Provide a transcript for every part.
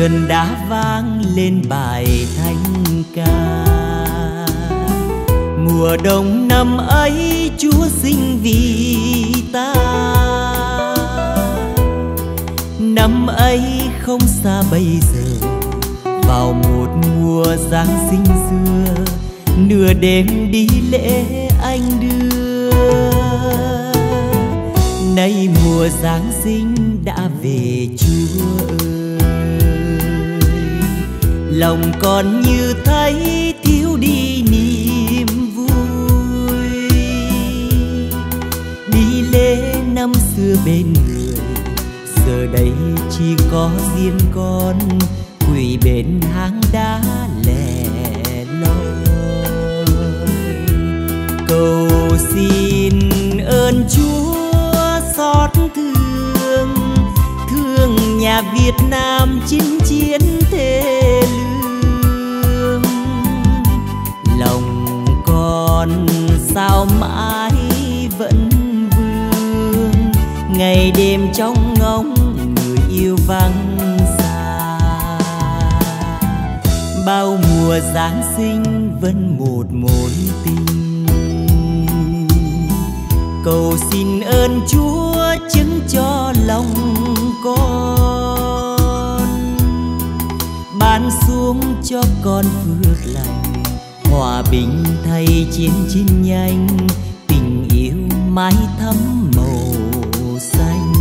trần đã vang lên bài thánh ca. Mùa đông năm ấy Chúa sinh vì ta. Năm ấy không xa bây giờ, vào một mùa Giáng sinh xưa, nửa đêm đi lễ anh đưa. Nay mùa Giáng sinh đã về Chúa ơi, lòng con như thấy thiếu đi niềm vui. Đi lễ năm xưa bên người, giờ đây chỉ có riêng con quỳ bên hang đá lẻ loi. Cầu xin ơn Chúa xót thương, thương nhà Việt Nam chinh chiến thê lương. Lòng con sao mãi vẫn vương, ngày đêm trong ngóng người yêu vắng xa. Bao mùa Giáng sinh vẫn một mối tình. Cầu xin ơn Chúa chứng cho lòng con, ban xuống cho con phước lành, hòa bình thay chiến chiến nhanh, tình yêu mãi thắm màu xanh.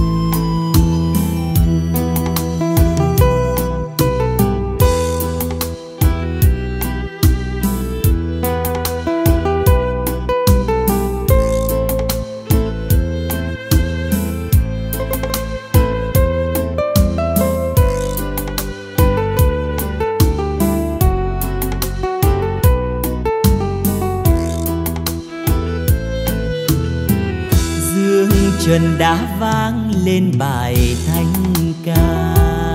Trần đã vang lên bài thánh ca.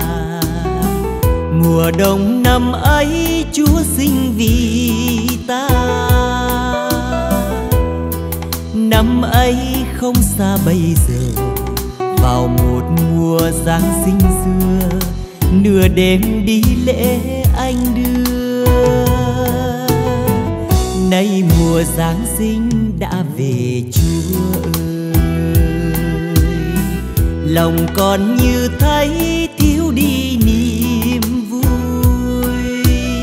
Mùa đông năm ấy Chúa sinh vì ta. Năm ấy không xa bây giờ, vào một mùa Giáng sinh xưa, nửa đêm đi lễ anh đưa. Nay mùa Giáng sinh đã về Chúa ơi, lòng con như thấy thiếu đi niềm vui.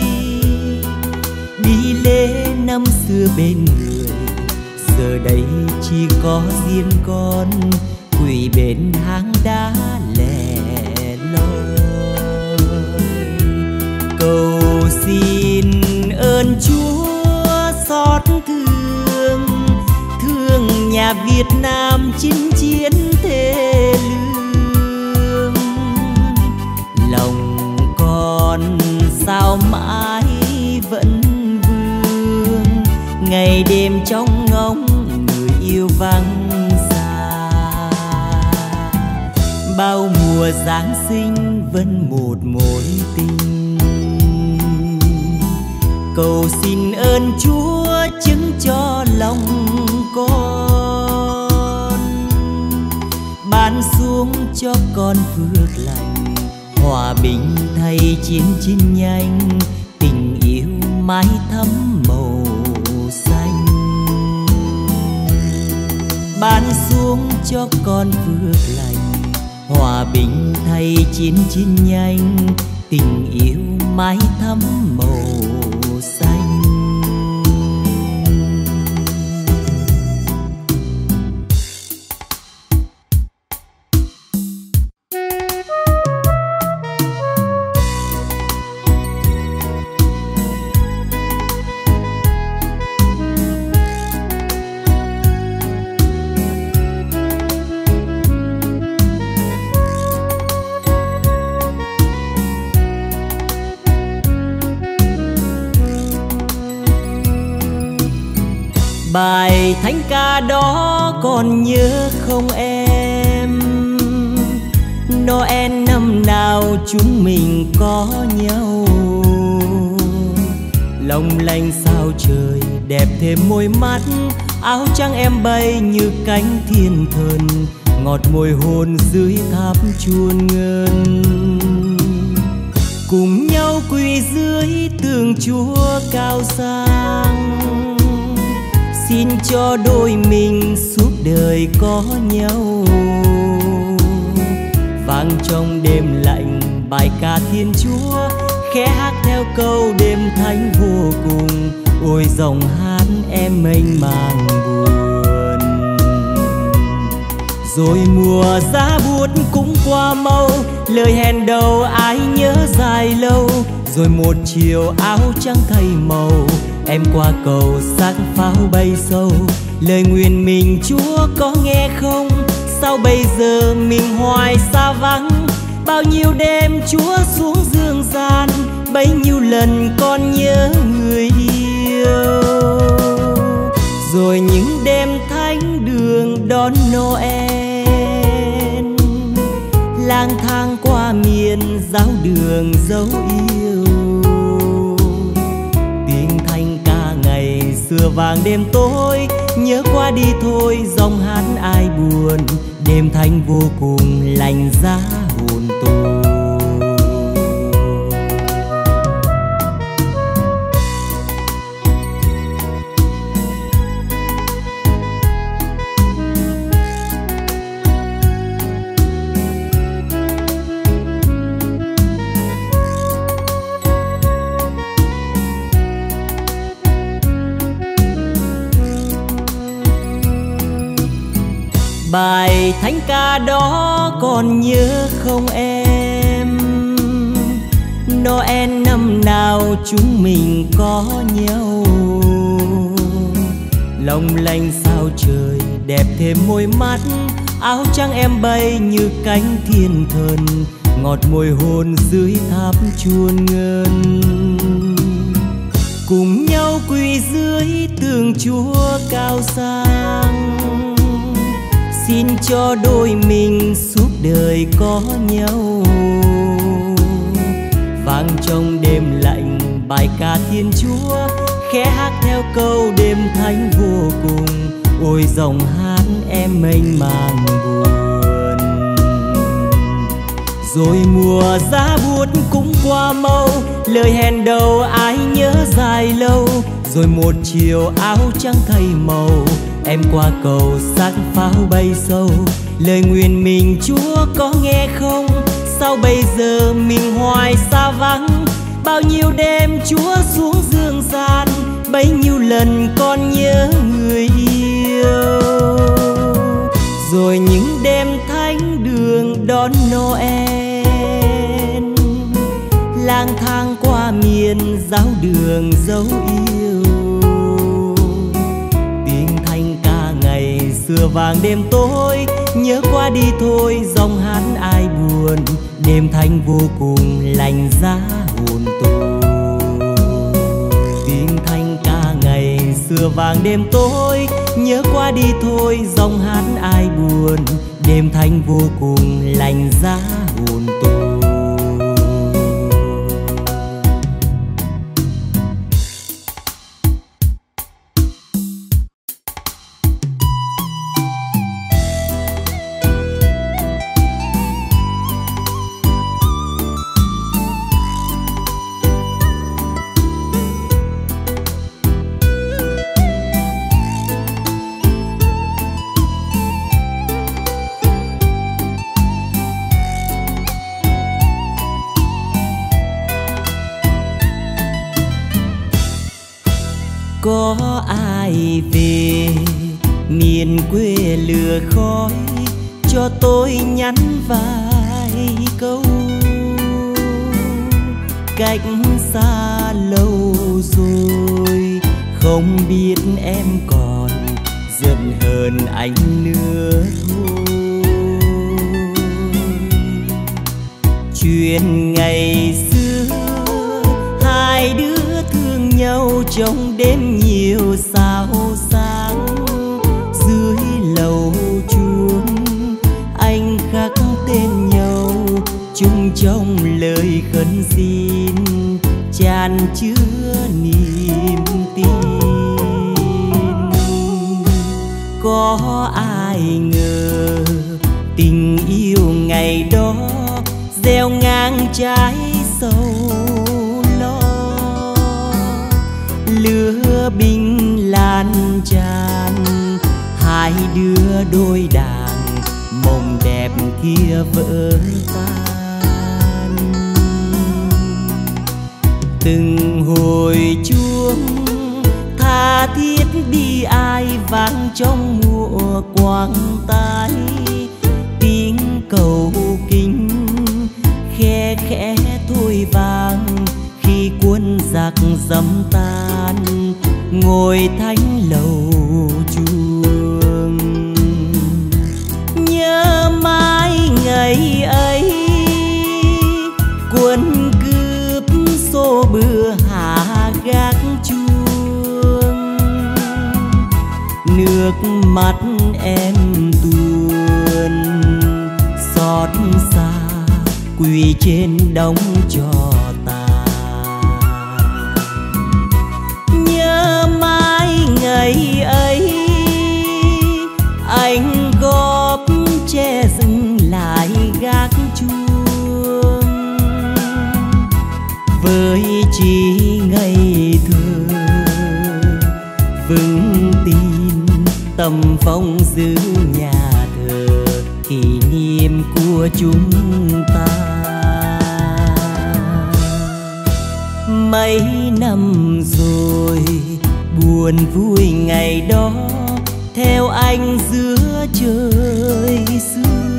Đi lễ năm xưa bên người, giờ đây chỉ có riêng con quỳ bên hang đá lẻ loi. Cầu xin ơn Chúa xót thương, thương nhà Việt Nam chinh chiến thê lương. Lòng con sao mãi vẫn vương, ngày đêm trong ngóng người yêu vắng xa. Bao mùa Giáng sinh vẫn một mối tình. Cầu xin ơn Chúa chứng cho lòng con, ban xuống cho con phước lành, hòa bình thay chiến chiến nhanh, tình yêu mãi thắm màu xanh. Ban xuống cho con phước lành, hòa bình thay chiến chiến nhanh, tình yêu mãi thắm màu xanh. Bài thánh ca đó còn nhớ không em? Noel năm nào chúng mình có nhau, long lanh sao trời đẹp thêm môi mắt. Áo trắng em bay như cánh thiên thần, ngọt môi hôn dưới tháp chuông ngân. cùng nhau quỳ dưới tường Chúa cao sang. Xin cho đôi mình suốt đời có nhau, vang trong đêm lạnh bài ca Thiên Chúa, khẽ hát theo câu đêm thánh vô cùng. Ôi dòng hát em mênh mang buồn. Rồi mùa giá buốt cũng qua mau, lời hẹn đầu ai nhớ dài lâu. Rồi một chiều áo trắng thay màu, em qua cầu sắc pháo bay sâu. Lời nguyện mình Chúa có nghe không? Sao bây giờ mình hoài xa vắng? Bao nhiêu đêm Chúa xuống dương gian, bấy nhiêu lần con nhớ người yêu. Rồi những đêm thánh đường đón Noel, lang thang qua miền giáo đường dấu yêu. Tiếng thanh ca ngày xưa vàng đêm tối, nhớ qua đi thôi dòng hát ai buồn. Đêm thanh vô cùng lạnh giá hồn tôi. Bài thánh ca đó còn nhớ không em? Noel năm nào chúng mình có nhau, long lanh sao trời đẹp thêm môi mắt. Áo trắng em bay như cánh thiên thần, ngọt môi hôn dưới tháp chuông ngân. Cùng nhau quỳ dưới tường Chúa cao sang. Xin cho đôi mình suốt đời có nhau, vang trong đêm lạnh bài ca Thiên Chúa, khẽ hát theo câu đêm thánh vô cùng. Ôi dòng hát em mênh mang buồn. Rồi mùa giá buốt cũng qua mau, lời hẹn đầu ai nhớ dài lâu. Rồi một chiều áo trắng thay màu, em qua cầu sắc pháo bay sâu. Lời nguyện mình Chúa có nghe không? Sao bây giờ mình hoài xa vắng? Bao nhiêu đêm Chúa xuống dương gian, bấy nhiêu lần con nhớ người yêu. Rồi những đêm thánh đường đón Noel, lang thang qua miền giáo đường dấu yêu. Xưa vàng đêm tối, nhớ qua đi thôi dòng hát ai buồn. Đêm thanh vô cùng lạnh giá hồn tôi. Tiếng thanh ca ngày xưa vàng đêm tối, nhớ qua đi thôi dòng hát ai buồn. Đêm thanh vô cùng lạnh giá hồn tôi. Có ai về miền quê lửa khói, cho tôi nhắn vài câu. Cách xa lâu rồi, không biết em còn giận hờn anh nữa thôi. Chuyện ngày xưa hai đứa thương nhau trong đêm nhiều sao sáng. Dưới lầu chuông anh khắc tên nhau, chung trong lời khấn xin tràn chứa niềm tin. Có ai ngờ tình yêu ngày đó gieo ngang trái sầu lo. Lửa binh lan tràn, hai đứa đôi đàn, mộng đẹp kia vỡ tan. Từng hồi chuông tha thiết bi ai vang trong mùa quang tái. Tiếng cầu kính khe khẽ thôi vang khi quân giặc dẫm tan ngồi thánh lầu chuông. Nhớ mãi ngày ấy quân cướp xô bừa hạ gác chuông. Nước mắt em tuôn xót xa quỳ trên đống tro tàn. Nhớ mãi ngày ấy anh góp che dừng lại gác chuông. Với chỉ ngây thơ vững tin tâm phong giữ nhà thờ kỷ niệm của chúng ta. Mấy năm rồi buồn vui ngày đó theo anh giữa trời sương.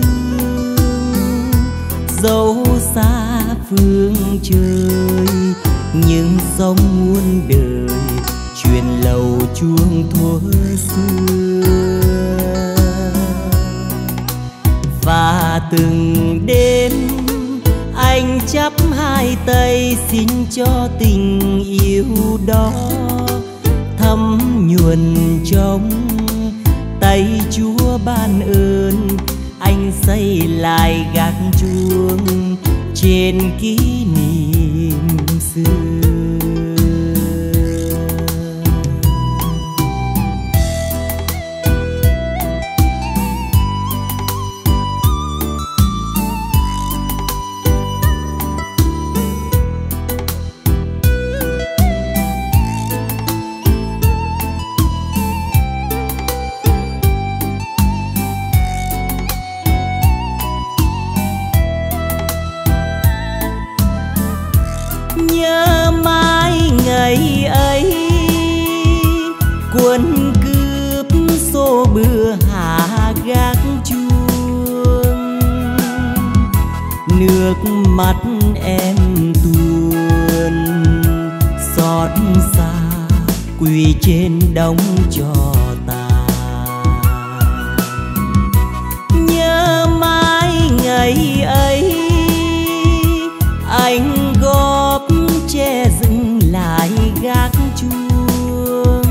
Dẫu xa phương trời nhưng sống muôn đời truyền lầu chuông thuở xưa. Và từng đêm anh chắp hai tay xin cho tình yêu đó thấm nhuần trong tay Chúa ban ơn. Anh xây lại gác chuông trên kỷ niệm xưa. Ngày ấy quân cướp xô bừa hạ gác chuông. Nước mắt em tuôn xót xa quỳ trên đống tro tàn. Nhớ mãi ngày ấy anh góp che dừng lại gác chuông.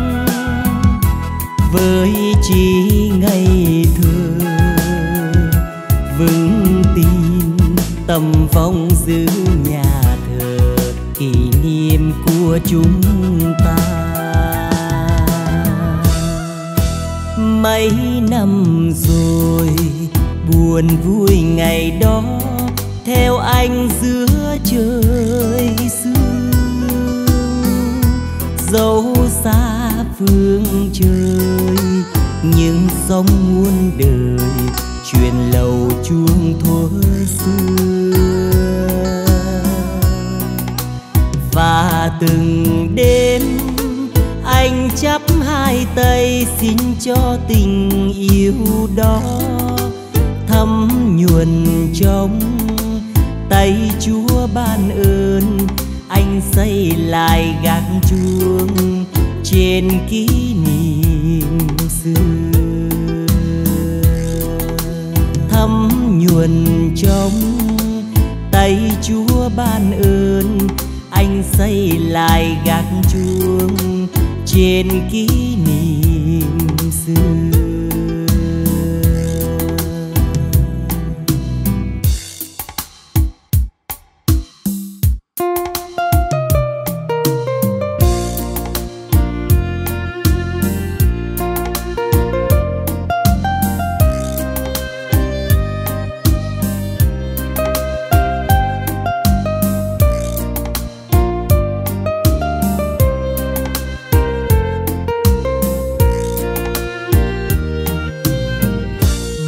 Với chỉ ngây thơ vững tin tâm phong giữ nhà thờ kỷ niệm của chúng ta. Mấy năm rồi buồn vui ngày đó theo anh giữa trời sương. Dẫu xa phương trời nhưng sống muôn đời truyền lầu chuông thuở xưa. Và từng đêm anh chắp hai tay xin cho tình yêu đó thấm nhuần trong tay Chúa ban ơn. Anh xây lại gác chuông trên kỷ niệm xưa. Thấm nhuần trong tay Chúa ban ơn. Anh xây lại gác chuông trên kỷ niệm xưa.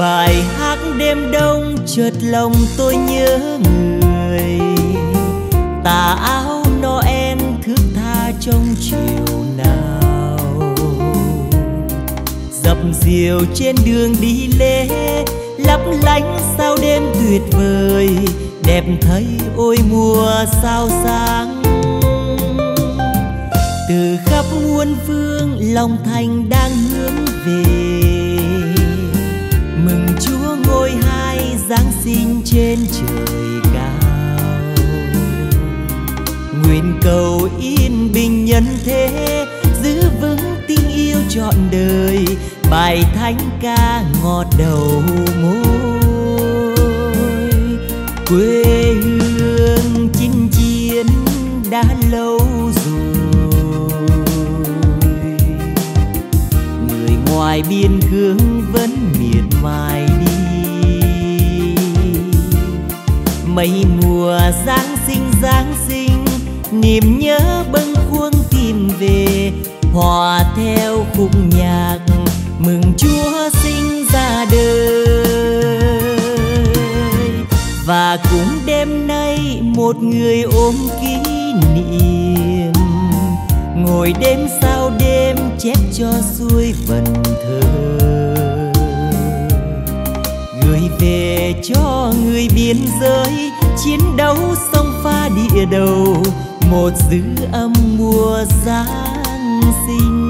Bài hát đêm đông chợt lòng tôi nhớ người, tà áo Noel thước tha trong chiều nào. Dập dìu trên đường đi lễ, lấp lánh sao đêm tuyệt vời, đẹp thấy ôi mùa sao sáng. Từ khắp muôn phương lòng thành đang hướng về, mừng Chúa ngôi hai Giáng sinh trên trời cao. Nguyện cầu yên bình nhân thế, giữ vững tình yêu trọn đời, bài thánh ca ngọt đầu môi. Quê hương chinh chiến đã lâu rồi, người ngoài biên cương vẫn miệt mài đi. Mấy mùa Giáng sinh, niềm nhớ bâng khuâng tìm về, hòa theo khúc nhạc mừng Chúa sinh ra đời. Và cũng đêm nay một người ôm kỷ niệm, ngồi đêm sau đêm chép cho xuôi vần thơ, gửi về cho người biên giới chiến đấu sông pha địa đầu, một dư âm mùa Giáng sinh.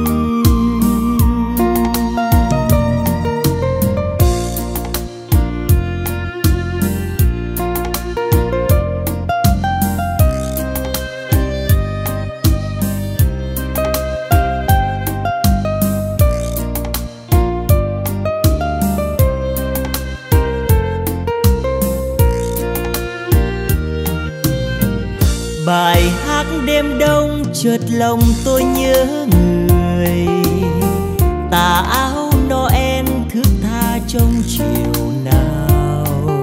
Bài hát đêm đông chợt lòng tôi nhớ người, tà áo Noel thước tha trong chiều nào.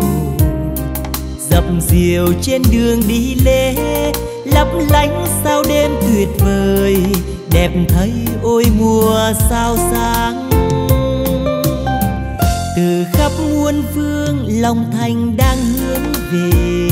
Dập dìu trên đường đi lễ, lấp lánh sao đêm tuyệt vời, đẹp thấy ôi mùa sao sáng. Từ khắp muôn phương lòng thành đang hướng về,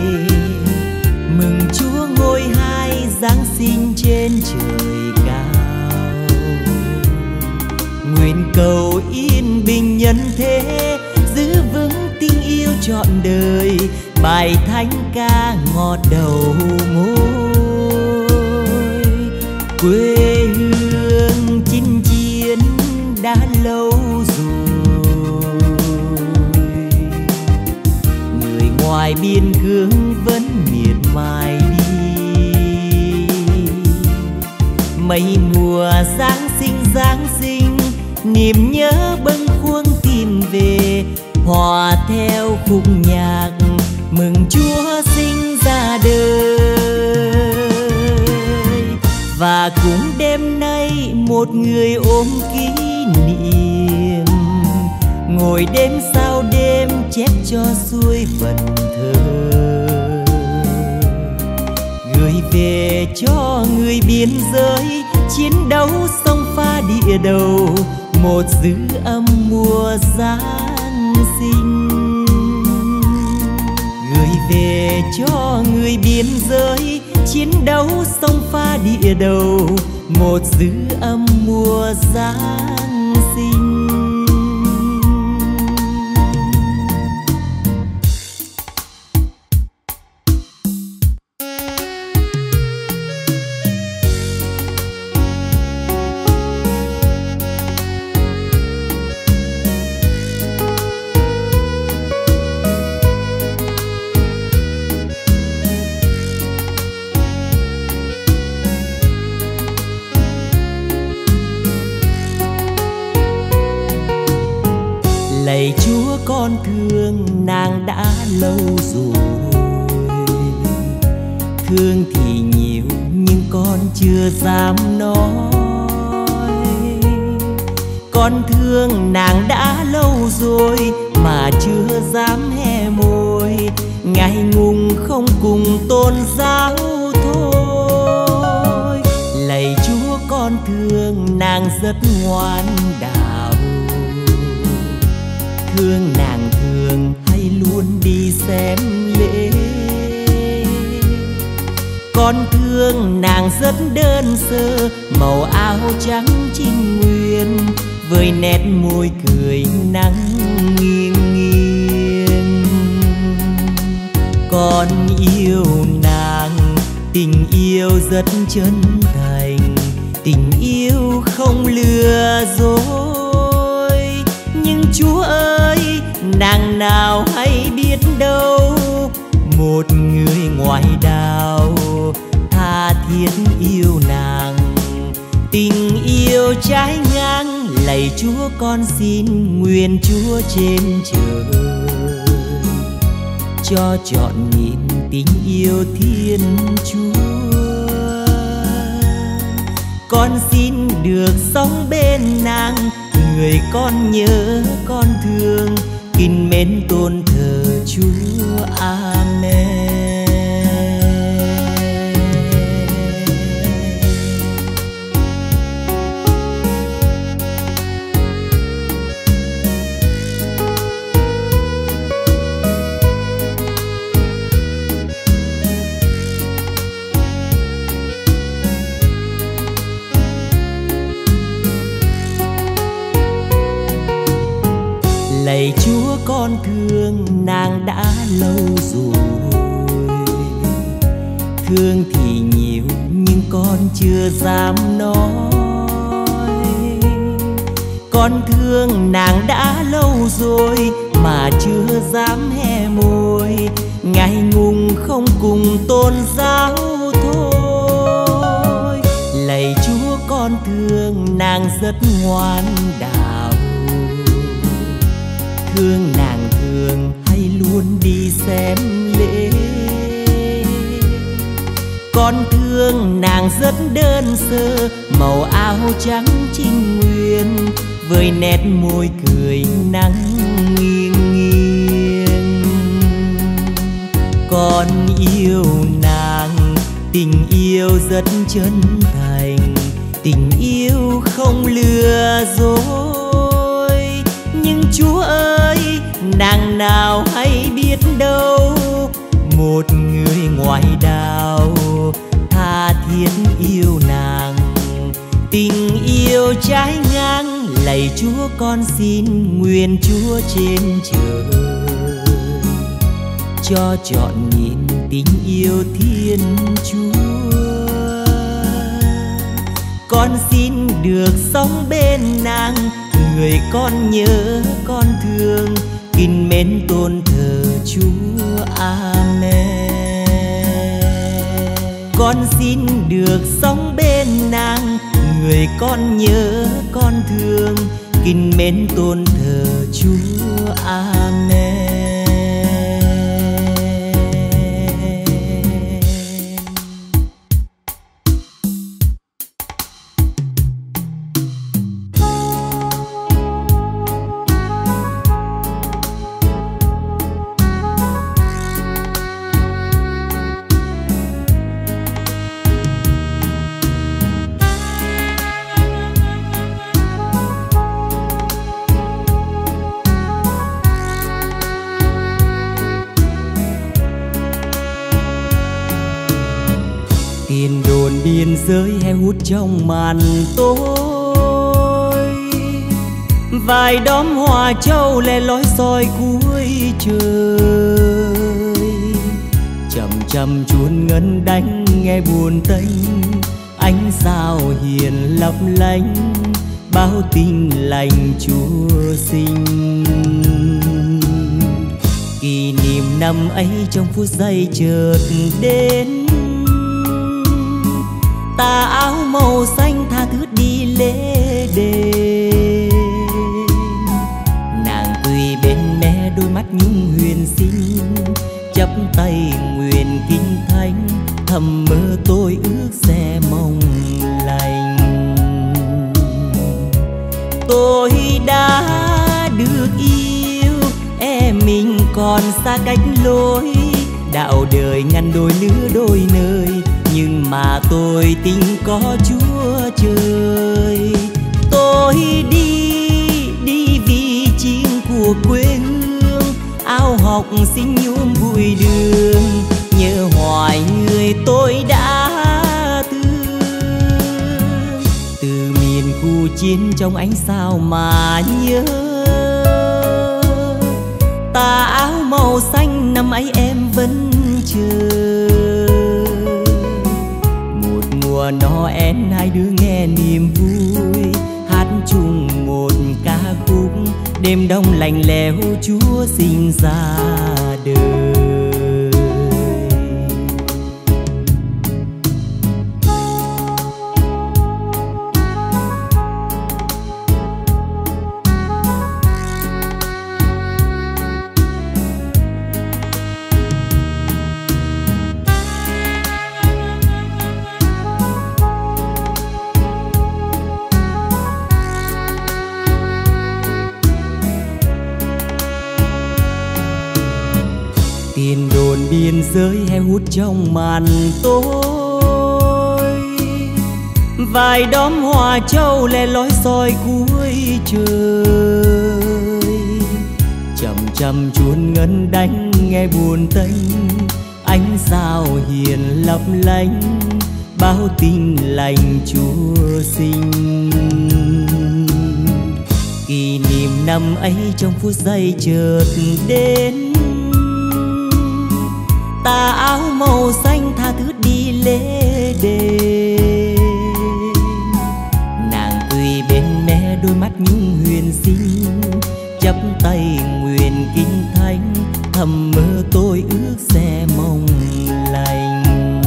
mừng Chúa ngôi hai Giáng sinh trên trời cao. Nguyện cầu yên bình nhân thế, giữ vững tình yêu trọn đời, bài thánh ca ngọt đầu môi. Quê hương chinh chiến đã lâu rồi, người ngoài biên cương vẫn miệt mài đi. Mấy mùa Giáng sinh, niềm nhớ bâng khuâng tìm về, hòa theo khúc nhạc mừng Chúa sinh ra đời. Và cũng đêm nay một người ôm kỷ niệm, ngồi đêm sau đêm chép cho xuôi vần thơ, gửi về cho người biên giới chiến đấu sông pha địa đầu, một dư âm mùa Giáng sinh. Gửi về cho người biên giới chiến đấu sông pha địa đầu, một dư âm mùa Giáng sinh. Lạy Chúa con thương nàng đã lâu rồi, thương thì nhiều nhưng con chưa dám nói. Con thương nàng đã lâu rồi mà chưa dám hé môi, ngại ngùng không cùng tôn giáo thôi. Lạy Chúa con thương nàng rất ngoan đạo, thương nàng thường hay luôn đi xem lễ. Con thương nàng rất đơn sơ, màu áo trắng trinh nguyên, với nét môi cười nắng nghiêng nghiêng. Con yêu nàng, tình yêu rất chân thành, tình yêu không lừa dối. Nhưng Chúa ơi, nàng nào hay biết đâu, một người ngoài đảo tha thiết yêu nàng. Tình yêu trái ngang, lạy Chúa con xin nguyện Chúa trên trời cho trọn niềm tình yêu Thiên Chúa. Con xin được sống bên nàng, người con nhớ con thương, kính mến tôn thờ Chúa. Amen. Lạy Chúa con thương nàng đã lâu rồi, thương thì nhiều nhưng con chưa dám nói. Con thương nàng đã lâu rồi mà chưa dám hé môi, ngại ngùng không cùng tôn giáo thôi. Lạy Chúa con thương nàng rất ngoan đạo, thương nàng thường hay luôn đi xem lễ. Con thương nàng rất đơn sơ, màu áo trắng trinh nguyên, với nét môi cười nắng nghiêng nghiêng. Con yêu nàng, tình yêu rất chân thành, tình yêu không lừa dối. Nhưng Chúa ơi, nàng nào hay biết đâu, một người ngoài đảo tha thiết yêu nàng. Tình yêu trái ngang, lạy Chúa con xin nguyện Chúa trên trời cho trọn niềm tình yêu Thiên Chúa. Con xin được sống bên nàng, người con nhớ con thương, kính mến tôn thờ Chúa. Amen. Con xin được sống bên nàng, người con nhớ con thương, kính mến tôn thờ Chúa. Amen. Tiền đồn biên giới heo hút trong màn tối, vài đóm hoa châu lẻ loi soi cuối trời. Chậm chậm chuông ngân đánh nghe buồn tênh, ánh sao hiền lấp lánh bao tình lành Chúa sinh. Kỷ niệm năm ấy trong phút giây chợt đến, tà áo màu xanh tha thướt đi lễ đền. Nàng quỳ bên mẹ đôi mắt nhung huyền xinh, chắp tay nguyện kinh thánh, thầm mơ tôi ước sẽ mong lành. Tôi đã được yêu, em mình còn xa cách lối, đạo đời ngăn đôi lứa đôi nơi, nhưng mà tôi tin có Chúa trời. Tôi đi vì chiến cuộc của quê hương, áo học xin nhung bụi đường, nhớ hoài người tôi đã thương. Từ miền khu chiến trong ánh sao mà nhớ, tà áo màu xanh năm ấy em vẫn chờ. Một mùa Noel hai đứa nghe niềm vui, hát chung một ca khúc, đêm đông lạnh lẽo Chúa sinh ra đời. Tiền đồn biên giới heo hút trong màn tối, vài đóm hoa châu lẻ loi soi cuối trời. Chậm chậm chuông ngân đánh nghe buồn tênh, ánh sao hiền lấp lánh bao tình lành Chúa sinh. Kỷ niệm năm ấy trong phút giây chợt đến, tà áo màu xanh tha thứ đi lễ đền. Nàng cười bên mẹ đôi mắt nhung huyền xinh, chắp tay nguyện kinh thánh, thầm mơ tôi ước sẽ mong lành.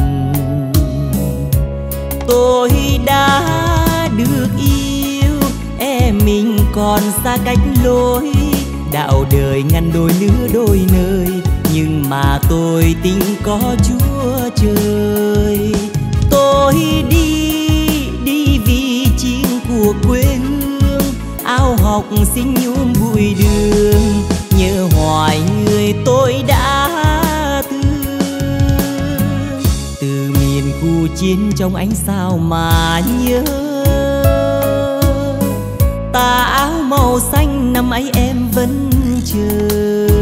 Tôi đã được yêu, em mình còn xa cách lối, đạo đời ngăn đôi lứa đôi nơi, nhưng mà tôi tin có Chúa trời. Tôi đi vì chiến của quê hương, áo học xin nhung bụi đường, nhớ hoài người tôi đã thương. Từ miền khu chiến trong ánh sao mà nhớ, tà áo màu xanh năm ấy em vẫn chờ.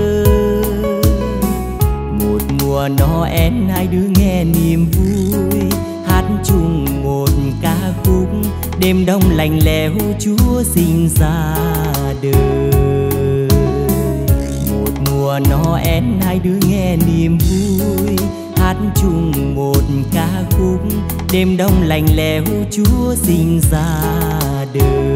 Mùa Noel hai đứa nghe niềm vui, hát chung một ca khúc, đêm đông lạnh lẽo Chúa sinh ra đời. Một mùa Noel hai đứa nghe niềm vui, hát chung một ca khúc, đêm đông lạnh lẽo Chúa sinh ra đời.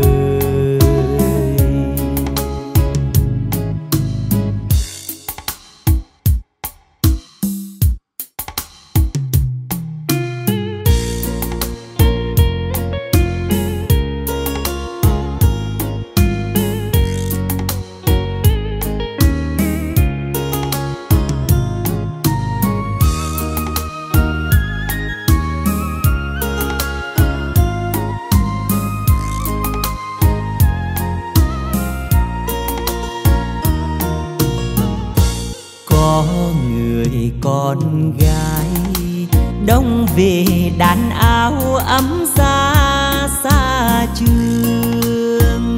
Con gái đông về đàn áo ấm xa xa trường,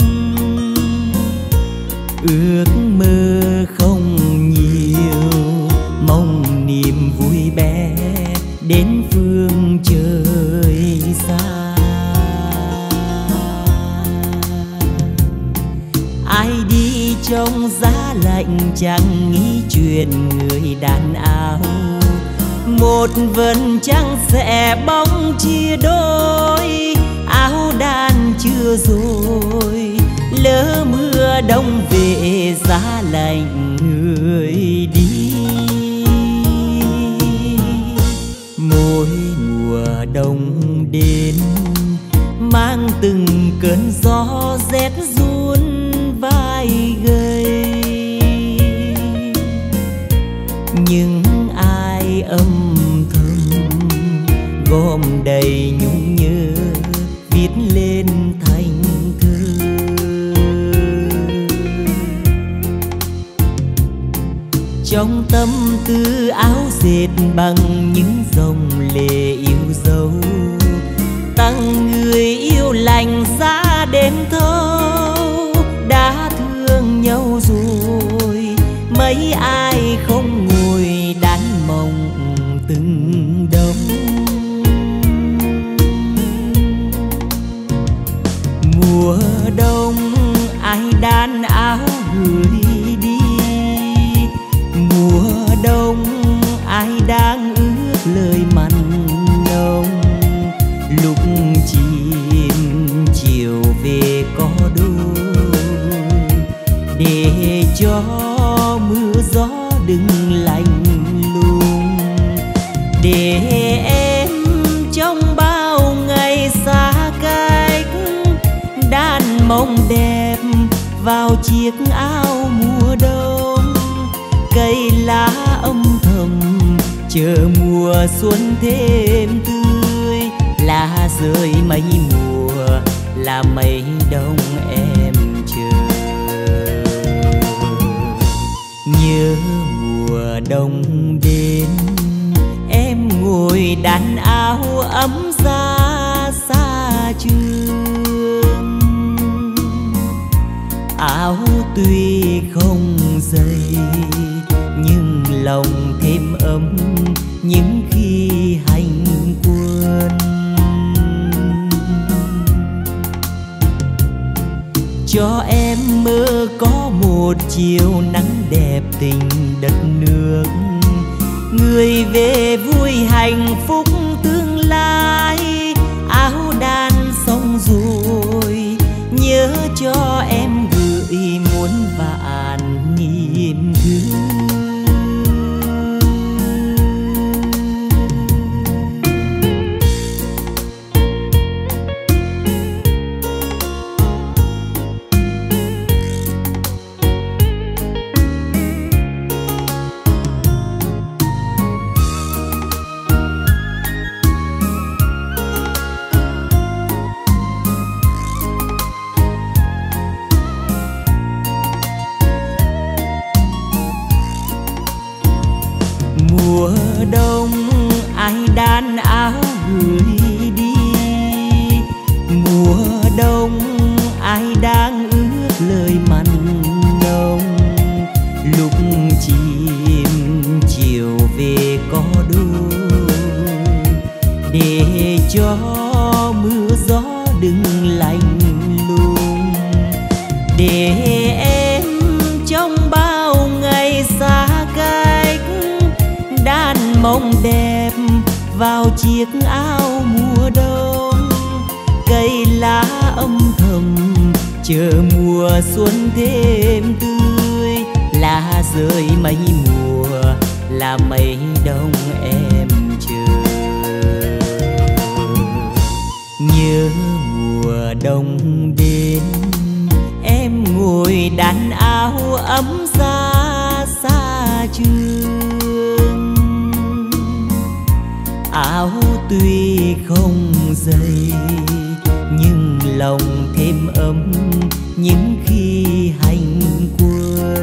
ước mơ không nhiều, mong niềm vui bé đến phương trời xa. Ai đi trong giá lạnh chẳng nghĩ chuyện người đàn áo, một vầng trăng sẽ bóng chia đôi, áo đàn chưa rồi lỡ mưa đông về giá lạnh người đi. Mỗi mùa đông đến mang từng cơn gió rét run vai gầy, nhưng ai âm thầm gom đầy nhung nhớ viết lên thành thơ. Trong tâm tư áo dệt bằng những dòng lệ yêu dấu, tặng người yêu lành giá đến thâu, đã thương nhau rồi chim chiều về có đôi, để cho mưa gió đừng lạnh lùng, để em trong bao ngày xa cách đan mộng đẹp vào chiếc áo mùa đông. Cây lá âm thầm chờ mùa xuân thêm tươi, lá rơi mấy mùa là mấy đông em chờ. Nhớ mùa đông đến em ngồi đan áo ấm ra xa trường, áo tuy không dày nhưng lòng thêm ấm những khi hành quân. Cho em mơ có một chiều nắng đẹp tình đất nước, người về vui hạnh phúc tương lai. Áo đan xong rồi nhớ cho em gửi muôn vạn niềm thương. Mùa đông ai đan áo gửi đi, mùa đông ai đang ước lời mặn nồng. Lúc chim chiều về có đôi, để cho mưa gió đừng lạnh lùng, để em trong bao ngày xa cách đan mộng đẹp vào chiếc áo mùa đông. Cây lá âm thầm chờ mùa xuân thêm tươi, lá rơi mấy mùa là mấy đông em chờ. Nhớ mùa đông đến em ngồi đan áo ấm ra xa trường, áo tuy không dày nhưng lòng thêm ấm những khi hành quân.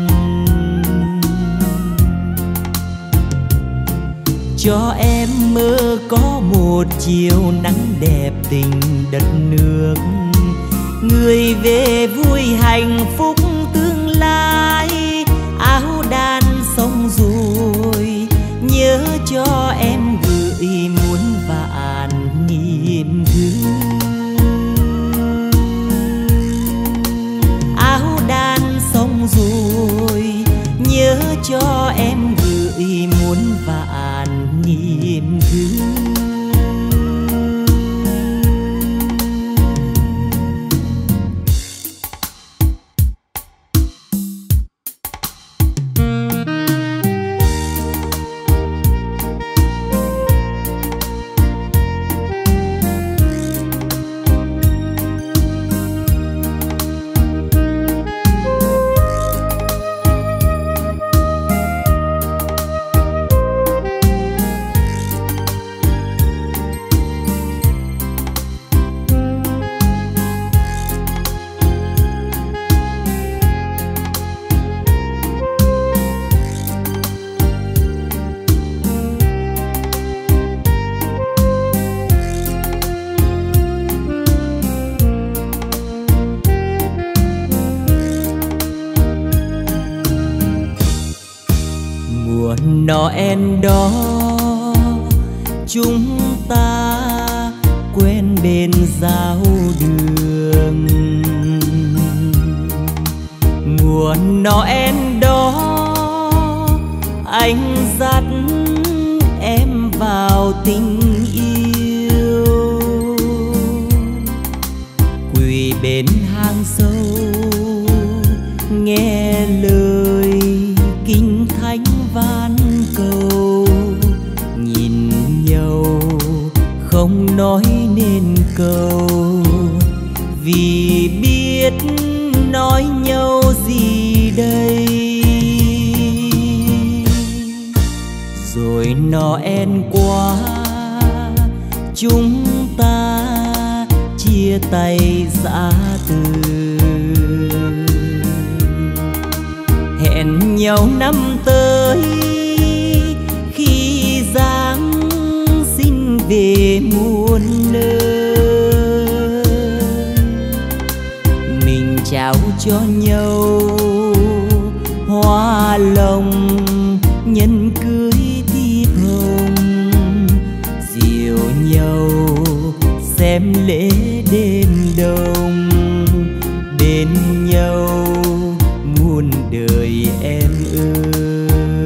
Cho em mơ có một chiều nắng đẹp tình đất nước, người về vui hạnh phúc tương lai. Áo đan xong rồi nhớ cho em gửi muôn vạn niềm thương. Áo đan xong rồi nhớ cho em gửi muôn vạn niềm thương. Noel đó chúng ta quen bên giao đường. Mùa Noel đó anh dắt em vào tình yêu. nên cầu, vì biết nói nhau gì đây. Rồi Noel qua chúng ta chia tay giã từ, hẹn nhau năm tới khi Giáng sinh về muôn nơi. Mình trao cho nhau hoa lòng nhân cưới thiếp hồng, dìu nhau xem lễ đêm đông, bên nhau muôn đời em ơi.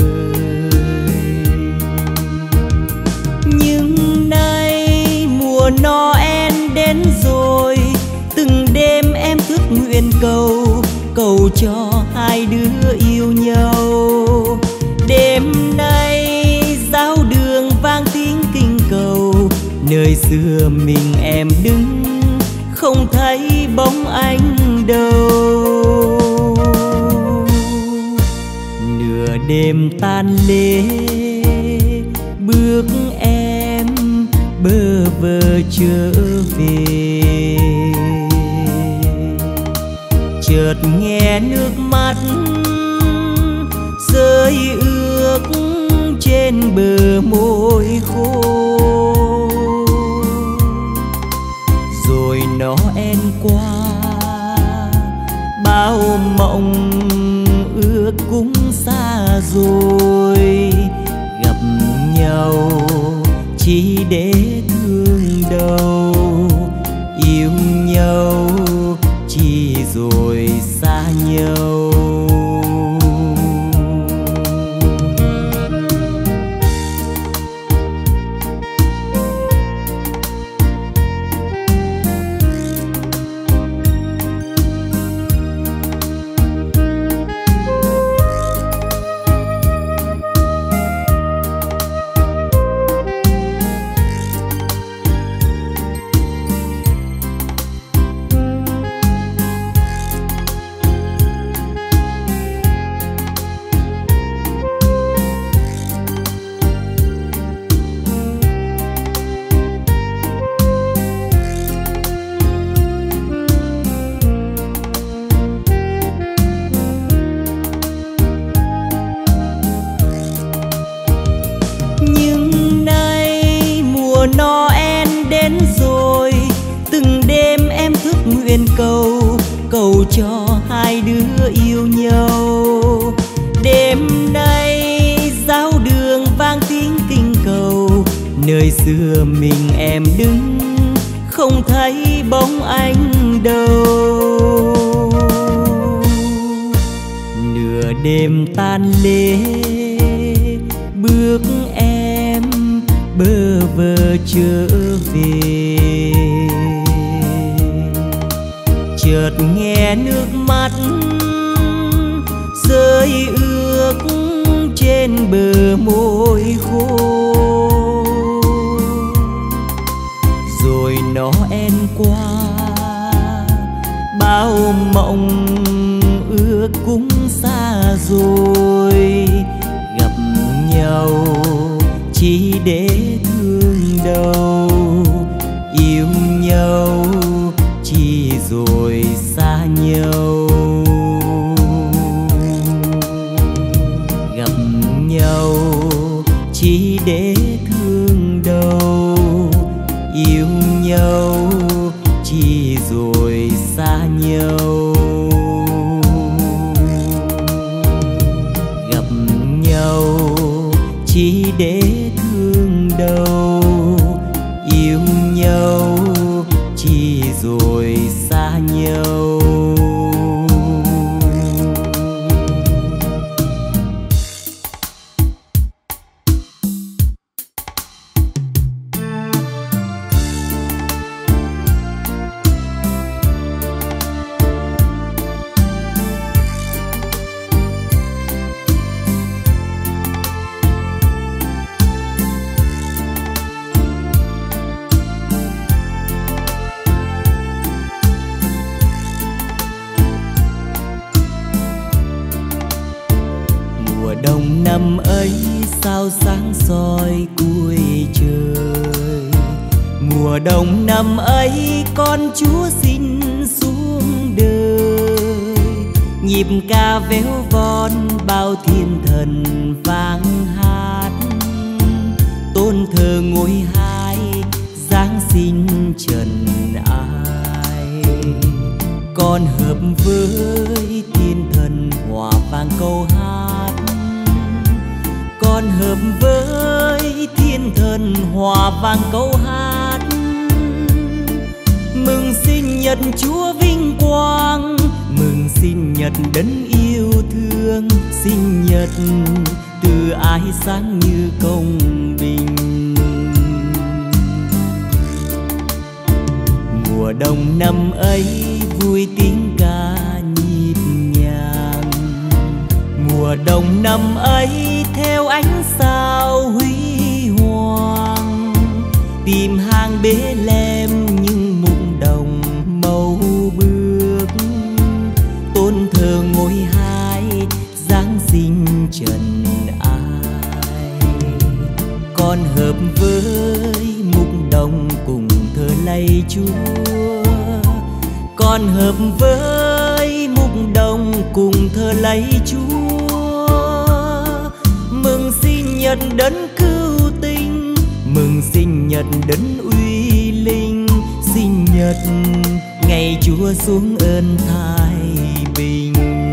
Nhưng nay mùa Noel đến rồi, từng đêm em thức nguyện cầu, cầu cho hai đứa yêu nhau. Đêm nay giáo đường vang tiếng kinh cầu, nơi xưa mình em đứng không thấy bóng anh đâu. Nửa đêm tan lễ bước em bơ vơ trở về, chợt nghe nước mắt rơi ướt trên bờ môi khô. Rồi Noel qua bao mộng ước cũng xa rồi, gặp nhau chỉ để thương đâu, yêu nhau chỉ rồi xa nhau. Noel đến rồi, từng đêm em thức nguyện cầu, cầu cho hai đứa yêu nhau. Đêm nay giáo đường vang tiếng kinh cầu, nơi xưa mình em đứng không thấy bóng anh đâu. Nửa đêm tan lễ bước em bơ vơ trở về, chợt nghe nước mắt rơi ướt trên bờ môi khô. Rồi Noel qua bao mộng ước cũng xa rồi, gặp nhau chỉ để thương đâu, yêu nhau chỉ rồi xa nhau. Gặp nhau chỉ để thương đâu, yêu nhau chỉ rồi xa nhau. Gặp nhau chỉ để thương đâu, yêu nhau chỉ rồi xa nhau. năm ấy sao sáng soi cuối trời. Mùa đông năm ấy con Chúa xin xuống đời. Nhịp ca véo von bao thiên thần vang hát, tôn thờ ngôi hai Giáng sinh trần ai. Con hợp với thiên thần hòa vang câu hát, con hợp với thiên thần hòa vang câu hát. Mừng sinh nhật Chúa vinh quang, mừng sinh nhật đấng yêu thương. Sinh nhật từ ái sáng như công bình. Mùa đông năm ấy vui tiếng ca nhịp nhàng. Mùa đông năm ấy theo ánh sao huy hoàng. Tìm hang Bê-lem nhưng mục đồng màu bước. Tôn thờ ngôi hai Giáng sinh trần ai. Con hợp với mục đồng cùng thờ lạy Chúa. Con hợp với mục đồng cùng thờ lạy Chúa. Mừng sinh nhật đấng cứu tinh, mừng sinh nhật đấng uy linh. Sinh nhật ngày Chúa xuống ơn thái bình.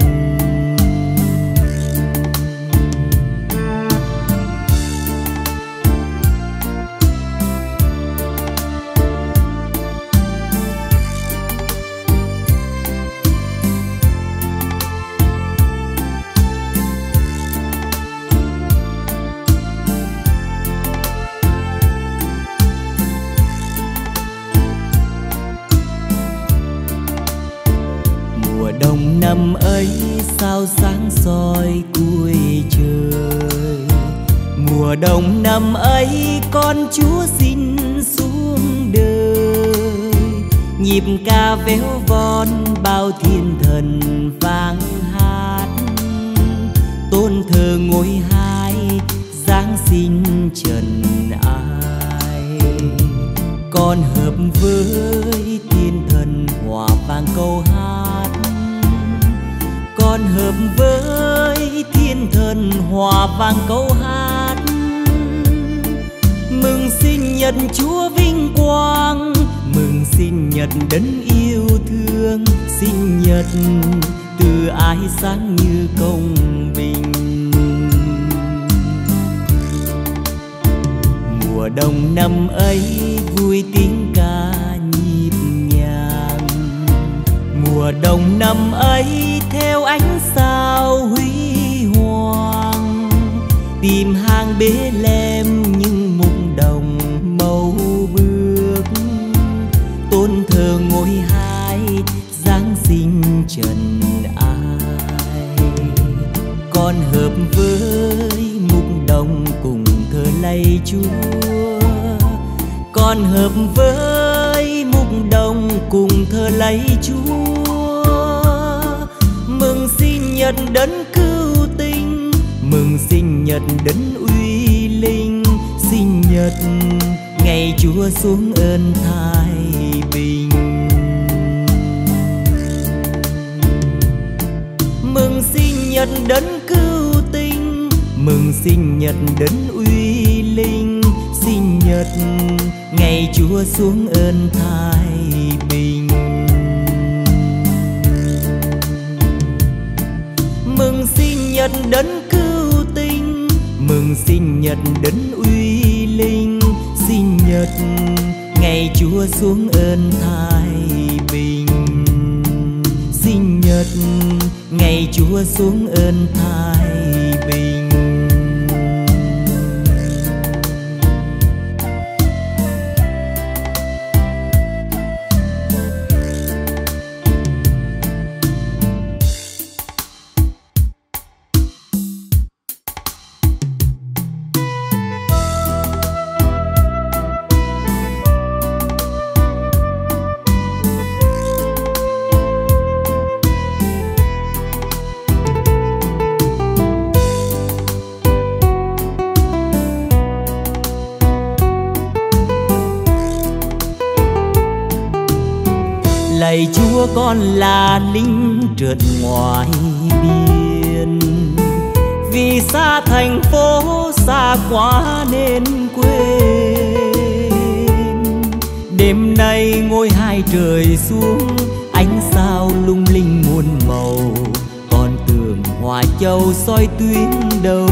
Đông năm ấy sao sáng soi cuối trời. Mùa đông năm ấy con Chúa xin xuống đời. Nhịp ca véo von bao thiên thần vang hát, tôn thờ ngôi hai Giáng sinh trần ai. Con hợp với thiên thần hòa vang câu hát, con hợp với thiên thần hòa vang câu hát. Mừng sinh nhật Chúa vinh quang, mừng sinh nhật đấng yêu thương. Sinh nhật từ ái sáng như công bình. Mùa đông năm ấy vui tiếng ca nhịp nhàng. Mùa đông năm ấy theo ánh sao huy hoàng. Tìm hang Bê-lem nhưng mục đồng màu bước. Tôn thờ ngôi hai Giáng sinh trần ai. Con hợp với mục đồng cùng thờ lạy Chúa. Con hợp với mục đồng cùng thờ lạy Chúa. Mừng sinh nhật đấng cứu tinh, mừng sinh nhật đấng uy linh. Sinh nhật ngày Chúa xuống ơn thái bình. Mừng sinh nhật đấng cứu tinh, mừng sinh nhật đấng uy linh. Sinh nhật ngày Chúa xuống ơn thái bình. Mừng sinh nhật đấng cứu tinh, mừng sinh nhật đấng uy linh. Sinh nhật ngày Chúa xuống ơn thái bình. Sinh nhật ngày Chúa xuống ơn thái bình. Lạy Chúa con là lính trượt ngoài biên, vì xa thành phố xa quá nên quên. Đêm nay ngôi hai trời xuống, ánh sao lung linh muôn màu, con tường Hòa Châu soi tuyến đầu.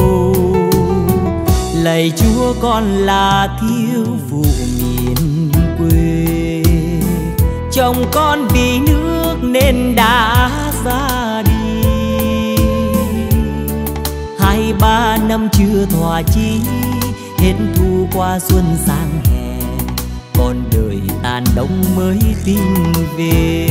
Lạy Chúa con là thiếu phụ miền quê, chồng con vì nước nên đã ra đi. 2-3 năm chưa thỏa chí, hết thu qua xuân sang hè, con đời tàn đông mới tin về.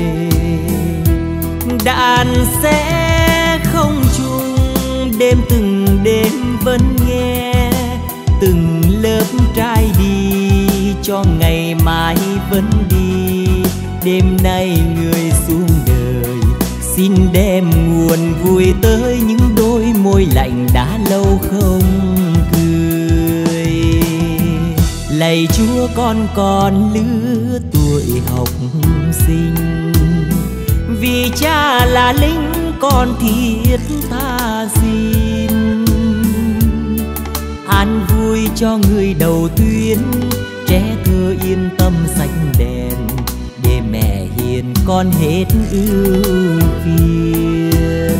Đàn sẽ không chung đêm từng đêm vẫn nghe, từng lớp trai đi cho ngày mai vẫn đi. Đêm nay người xuống đời, xin đem nguồn vui tới những đôi môi lạnh đã lâu không cười. Lạy Chúa con còn lứa tuổi học sinh, vì cha là lính con thiết tha xin. An vui cho người đầu tuyến, trẻ thơ yên tâm xanh đèn, để mẹ hiền con hết ưu phiền.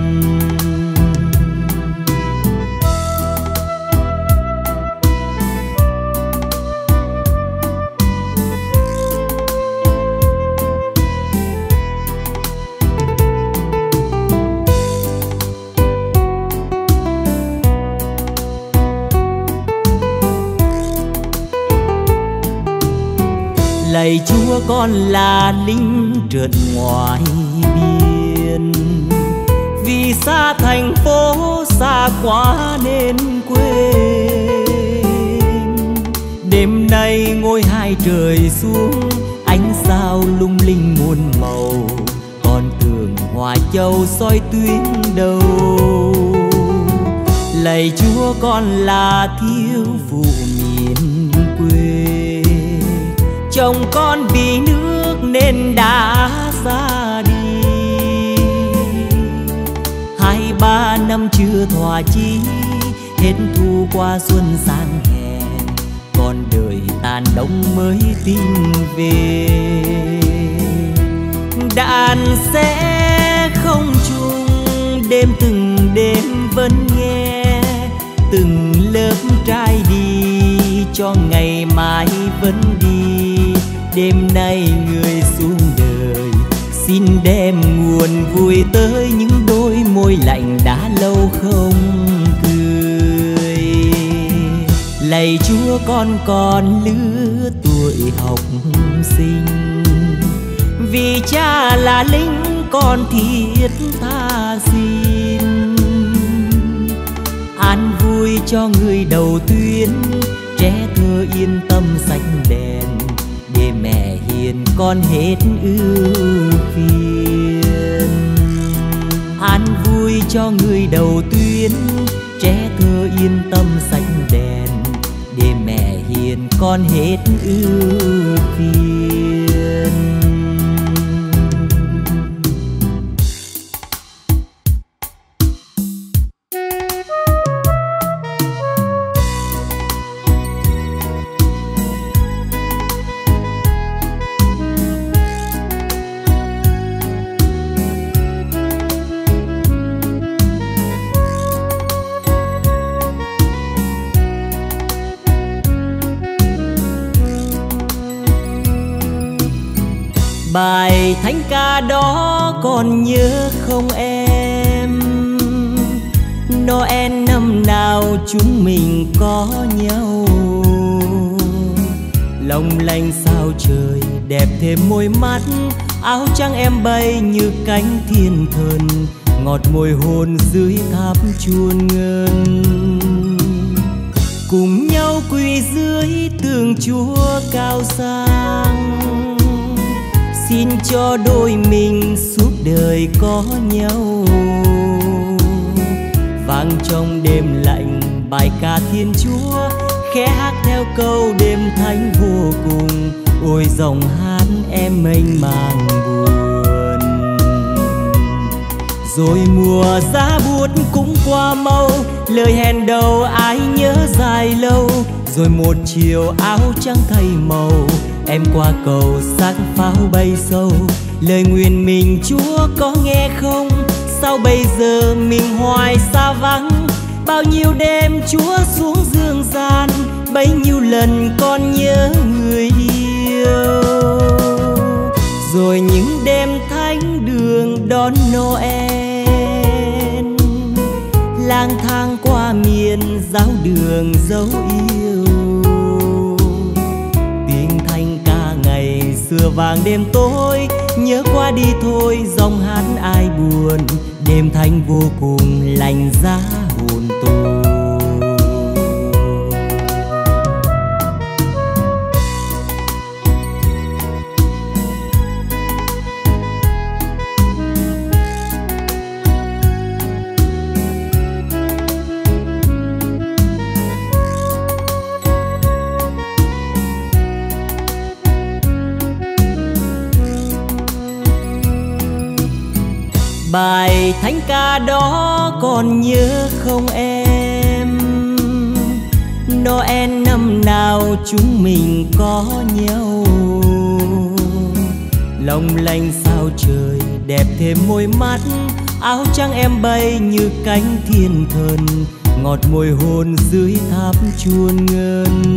Lạy Chúa con là lính trượt ngoài biên, vì xa thành phố xa quá nên quên. Đêm nay ngôi hai trời xuống, ánh sao lung linh muôn màu, con tường Hòa Châu soi tuyến đầu. Lạy Chúa con là thiếu phụ miền quê, chồng con vì nước nên đã ra đi. 2-3 năm chưa thỏa chí, hết thu qua xuân sang hè, con đời tàn đông mới tin về. Đàn sẽ không chung đêm từng đêm vẫn nghe, từng lớp trai đi cho ngày mai vẫn đi. Đêm nay người xuống đời, xin đem nguồn vui tới những đôi môi lạnh đã lâu không cười. Lạy Chúa con còn lứa tuổi học sinh, vì cha là lính con thiết tha xin. An vui cho người đầu tuyến, trẻ thơ yên tâm xanh đèn, để mẹ hiền con hết ưu phiền. An vui cho người đầu tuyến, trẻ thơ yên tâm xanh đèn, để mẹ hiền con hết ưu phiền. Bài thánh ca đó còn nhớ không em? Noel năm nào chúng mình có nhau, long lanh sao trời đẹp thêm môi mắt. Áo trắng em bay như cánh thiên thần, ngọt môi hôn dưới tháp chuông ngân. Cùng nhau quỳ dưới tường Chúa cao sang, xin cho đôi mình suốt đời có nhau. Vang trong đêm lạnh bài ca Thiên Chúa, khẽ hát theo câu đêm thánh vô cùng. Ôi dòng hát em mênh mang buồn. Rồi mùa giá buốt cũng qua mau, lời hẹn đầu ai nhớ dài lâu. Rồi một chiều áo trắng thay màu, em qua cầu sắc pháo bay sâu. Lời nguyện mình Chúa có nghe không? Sao bây giờ mình hoài xa vắng? Bao nhiêu đêm Chúa xuống dương gian, bấy nhiêu lần con nhớ người yêu. Rồi những đêm thánh đường đón Noel, lang thang qua miền giáo đường dấu yêu. Tiếng thanh ca ngày xưa vang đêm tối, nhớ qua đi thôi dòng hát ai buồn. Đêm thanh vô cùng lạnh giá hồn tôi. Bài thánh ca đó còn nhớ không em? Noel năm nào chúng mình có nhau. Long lanh sao trời đẹp thêm môi mắt, áo trắng em bay như cánh thiên thần, ngọt môi hôn dưới tháp chuông ngân.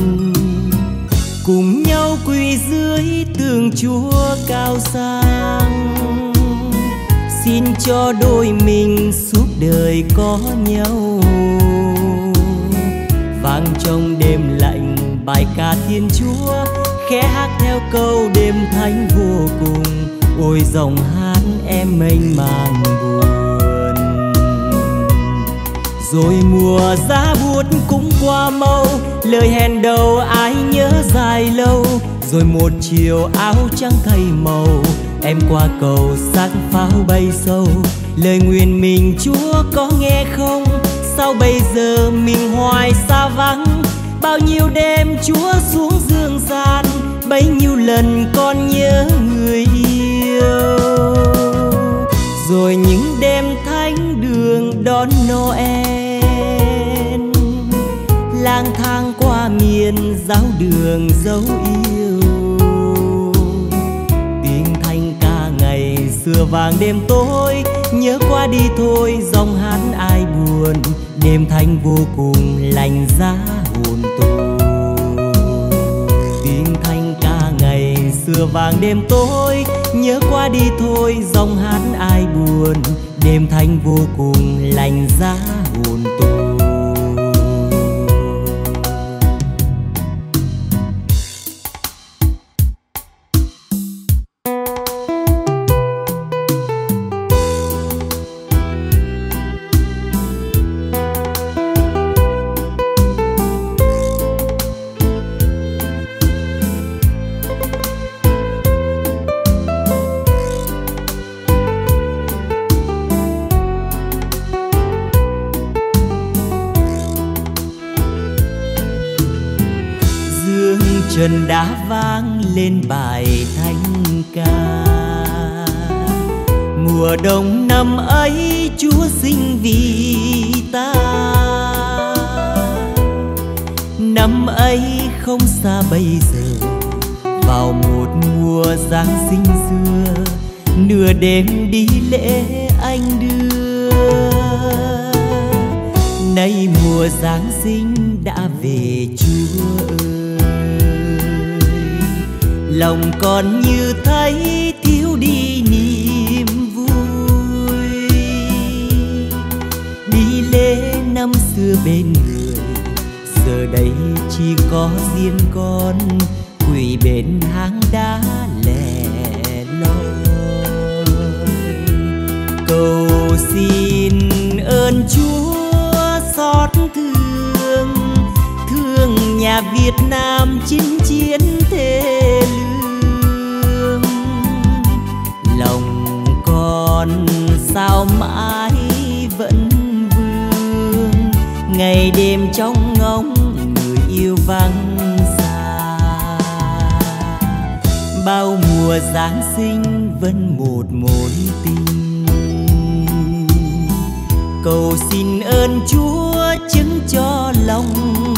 Cùng nhau quỳ dưới tường Chúa cao sang, xin cho đôi mình suốt đời có nhau. Vang trong đêm lạnh bài ca Thiên Chúa, khẽ hát theo câu đêm thánh vô cùng. Ôi dòng hát em mênh mang buồn. Rồi mùa giá buốt cũng qua mau, lời hẹn đầu ai nhớ dài lâu. Rồi một chiều áo trắng thay màu, em qua cầu sắc pháo bay sâu. Lời nguyện mình Chúa có nghe không? Sao bây giờ mình hoài xa vắng? Bao nhiêu đêm Chúa xuống dương gian, bấy nhiêu lần con nhớ người yêu. Rồi những đêm thánh đường đón Noel, lang thang qua miền giáo đường dấu yêu. Xưa vàng đêm tối, nhớ qua đi thôi dòng hát ai buồn. Đêm thanh vô cùng lạnh giá hồn tôi. Tiếng thanh ca ngày xưa vàng đêm tối, nhớ qua đi thôi dòng hát ai buồn. Đêm thanh vô cùng lạnh giá hồn tôi. Trần đã vang lên bài thánh ca. Mùa đông năm ấy Chúa sinh vì ta. Năm ấy không xa bây giờ, vào một mùa Giáng sinh xưa, nửa đêm đi lễ anh đưa. Nay mùa Giáng sinh đã về Chúa ơi, lòng con như thấy thiếu đi niềm vui. Đi lễ năm xưa bên người, giờ đây chỉ có riêng con quỳ bên hang đá lẻ loi. Cầu xin ơn Chúa xót thương, thương nhà Việt Nam chinh chiến thê lương. Lòng con sao mãi vẫn vương, ngày đêm trong ngóng người yêu vắng xa. Bao mùa Giáng sinh vẫn một mối tình, cầu xin ơn Chúa chứng cho lòng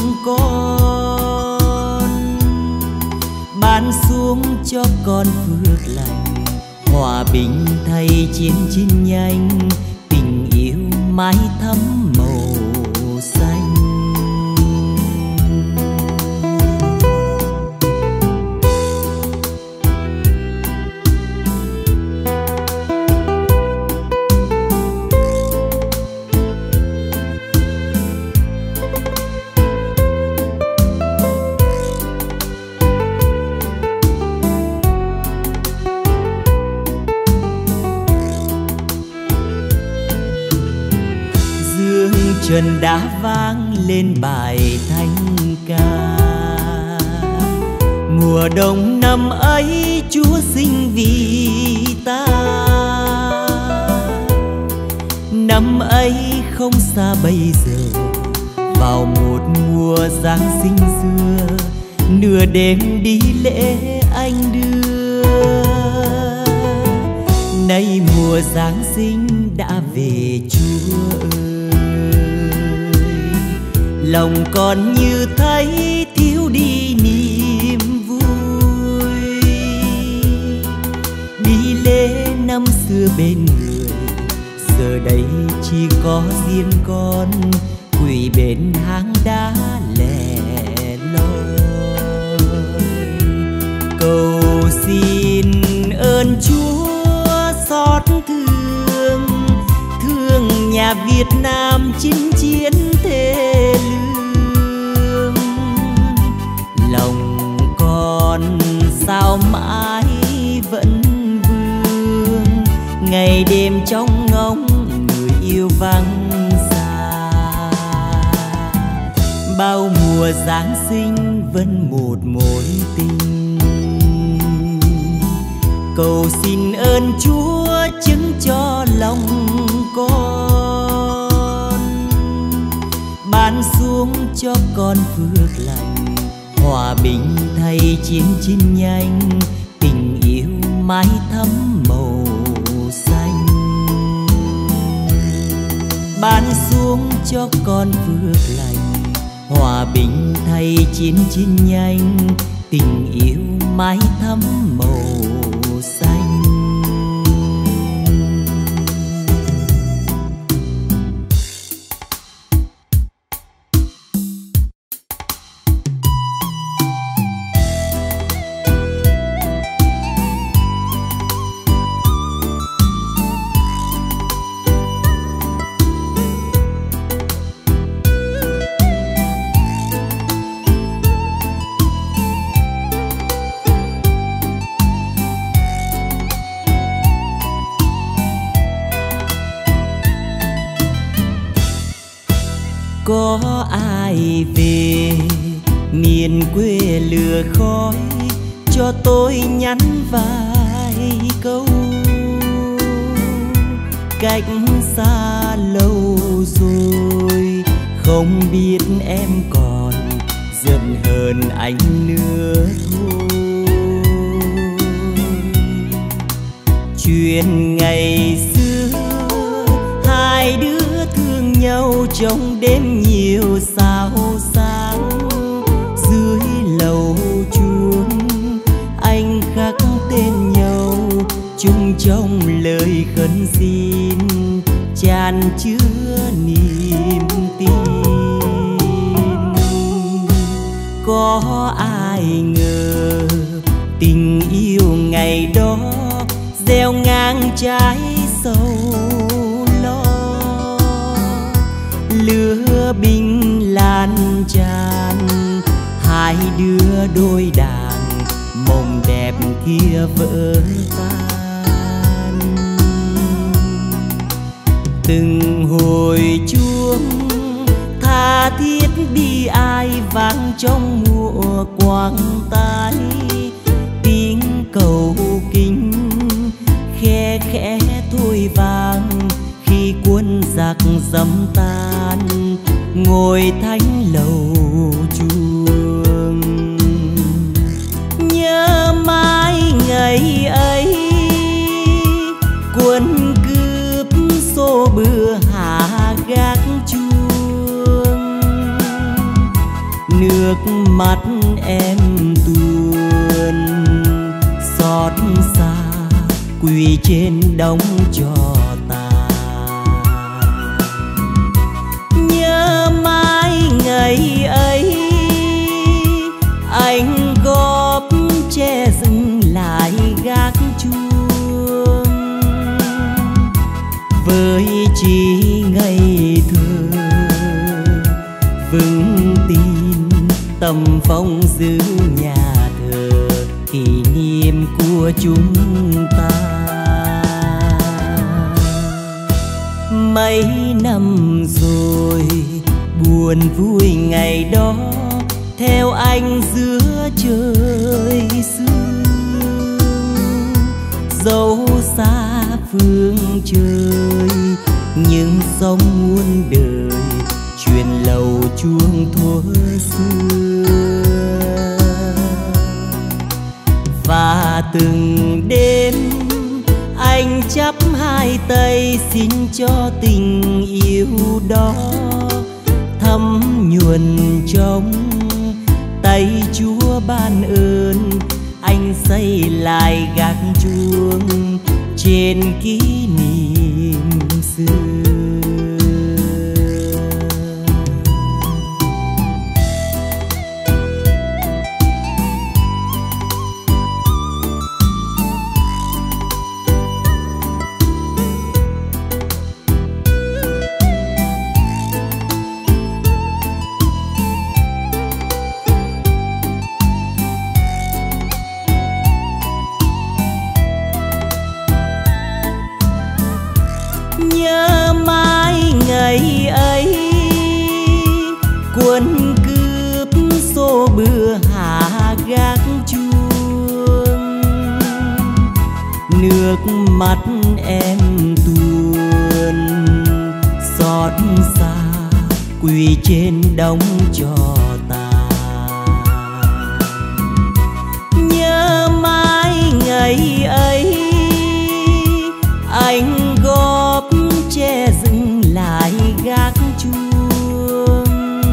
con, ban xuống cho con phước lành, hòa bình thay chiến chiến nhanh, tình yêu mãi thắm màu xanh. Trần đã vang lên bài thanh ca, mùa đông năm ấy Chúa sinh vì ta. Năm ấy không xa bây giờ, vào một mùa Giáng sinh xưa, nửa đêm đi lễ anh đưa. Nay mùa Giáng sinh đã về Chúa ơi, lòng con như thấy thiếu đi niềm vui. Đi lễ năm xưa bên người, giờ đây chỉ có riêng con quỳ bên hang đá lẻ loi. Cầu xin ơn Chúa xót thương, thương nhà Việt Nam chinh chiến thê lương. Lòng con sao mãi vẫn vương, ngày đêm trong ngóng người yêu vắng xa. Bao mùa Giáng sinh vẫn một mối tình, cầu xin ơn Chúa chứng cho lòng con, ban xuống cho con phước lành, hòa bình thay chiến chiến nhanh, tình yêu mãi thắm màu xanh. Ban xuống cho con phước lành, hòa bình thay chiến chiến nhanh, tình yêu mãi thắm màu xanh. Có ai về miền quê lửa khói, cho tôi nhắn vài câu. Cách xa lâu rồi, không biết em còn giận hờn anh nữa thôi. Chuyện ngày xưa hai đứa thương nhau trong đêm nhiều sao sáng, dưới lầu chuông anh khắc tên nhau chung trong lời khấn xin tràn chứa niềm tin. Có ai ngờ tình yêu ngày đó gieo ngang trái sầu lo, lửa binh lan tràn hai đứa đôi đàn, mộng đẹp kia vỡ tan. Từng hồi chuông tha thiết bi ai vang trong mùa quang tái, tiếng cầu kính khe khẽ thôi vang khi quân giặc dẫm tan ngồi thánh lầu chuông. Nhớ mãi xa quỳ trên đống cho tàn. Nhớ mãi ngày ấy anh góp che dừng lại gác chuông, với chỉ ngây thơ vững tin tâm phong giữ nhà thờ kỷ niệm của chúng ta. Mấy năm rồi buồn vui ngày đó theo anh giữa trời sương, dẫu xa phương trời nhưng sống muôn đời truyền lầu chuông thuở xưa. Và từng đêm anh chắp hai tay xin cho tình yêu đó thấm nhuần trong tay Chúa ban ơn. Anh xây lại gác chuông trên kỷ niệm xưa. Ngày ấy quân cướp xô bừa hạ gác chuông, nước mắt em tuôn xót xa quỳ trên đống cho tàn. Nhớ mãi ngày ấy anh góp che dừng lại gác chuông,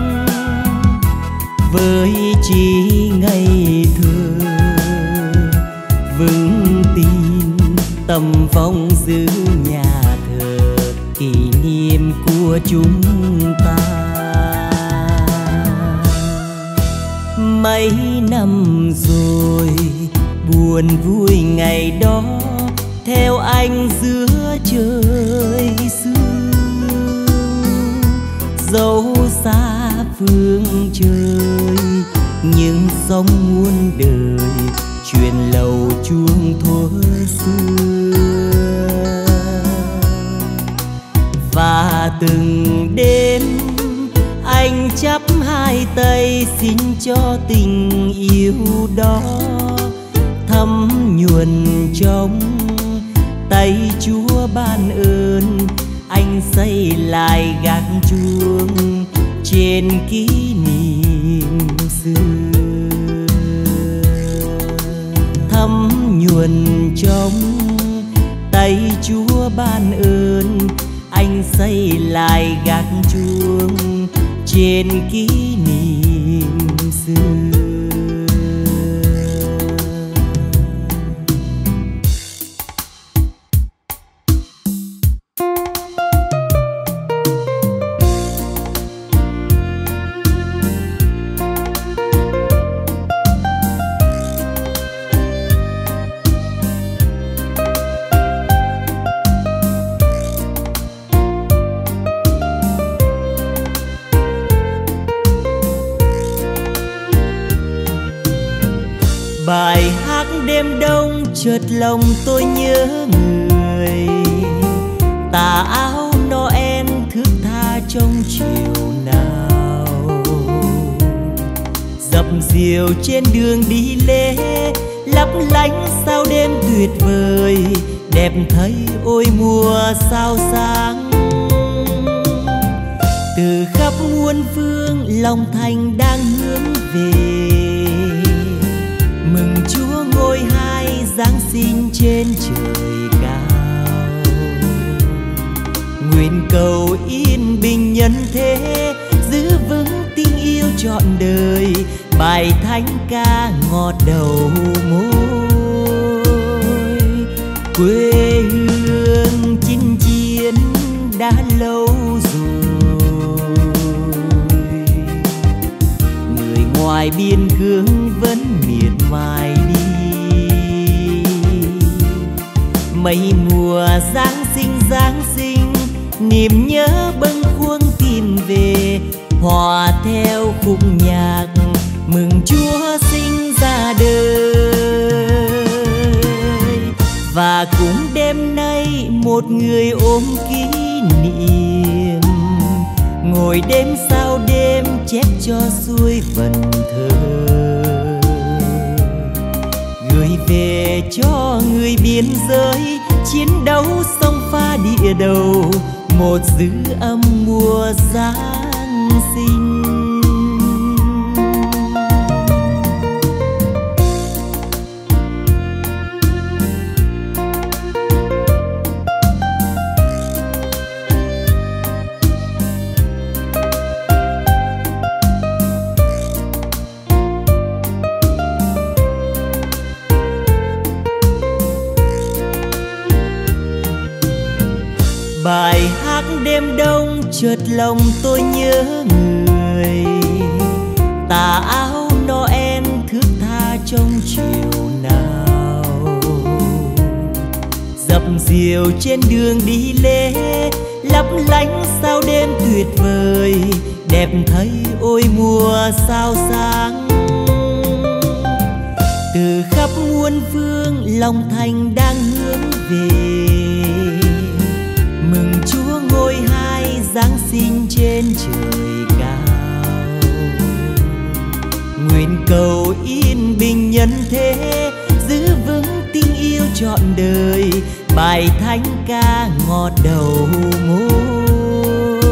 với chỉ ngây thơ vững tin tâm phong giữ nhà thờ kỷ niệm của chúng ta. Mấy năm rồi buồn vui ngày đó theo anh giữa trời sương, dẫu xa phương trời nhưng sống muôn đời truyền lầu chuông thuở xưa. Và từng đêm anh chắp hai tay xin cho tình yêu đó thấm nhuần trong tay Chúa ban ơn. Anh xây lại gác chuông trên kỷ niệm xưa, thấm nhuần trong tay Chúa ban ơn. Anh xây lại gác chuông trên kỷ niệm xưa. Bài hát đêm đông chợt lòng tôi nhớ người, tà áo Noel thước tha trong chiều nào, dập dìu trên đường đi lễ lấp lánh sao đêm tuyệt vời, đẹp thấy ôi mùa sao sáng. Từ khắp muôn phương lòng thành đang hướng về, mừng Chúa ngôi hai Giáng sinh trên trời cao. Nguyện cầu yên bình nhân thế, giữ vững tình yêu trọn đời, bài thánh ca ngọt đầu môi. Quê hương chinh chiến đã lâu rồi, người ngoài biên cương vẫn miệt mài đi. Mấy mùa Giáng sinh, niềm nhớ bâng khuâng tìm về, hòa theo khúc nhạc mừng Chúa sinh ra đời. Và cũng đêm nay một người ôm kỷ niệm, ngồi đêm sau đêm chép cho xuôi vần thơ, gửi về cho người biên giới chiến đấu sông pha địa đầu, một dư âm mùa Giáng sinh. Bài hát đêm đông chợt lòng tôi nhớ người, tà áo Noel thướt tha trong chiều nào, dập dìu trên đường đi lễ lấp lánh sao đêm tuyệt vời, đẹp thấy ôi mùa sao sáng. Từ khắp muôn phương lòng thành đang hướng về, mừng Chúa ngôi hai Giáng sinh trên trời cao. Nguyện cầu yên bình nhân thế, giữ vững tình yêu trọn đời, bài thánh ca ngọt đầu môi.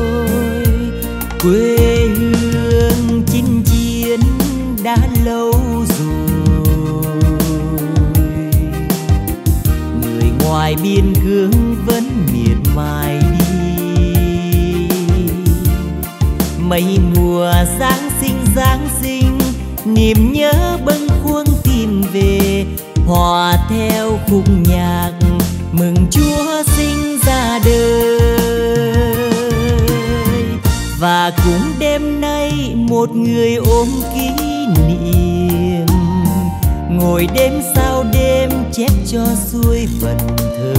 Quê hương chinh chiến đã lâu rồi, người ngoài biên cương vẫn miệt mài đi. Mấy mùa Giáng sinh, niềm nhớ bâng khuâng tìm về, hòa theo khúc nhạc mừng Chúa sinh ra đời. Và cũng đêm nay một người ôm kỷ niệm, ngồi đêm sau đêm chép cho xuôi vần thơ,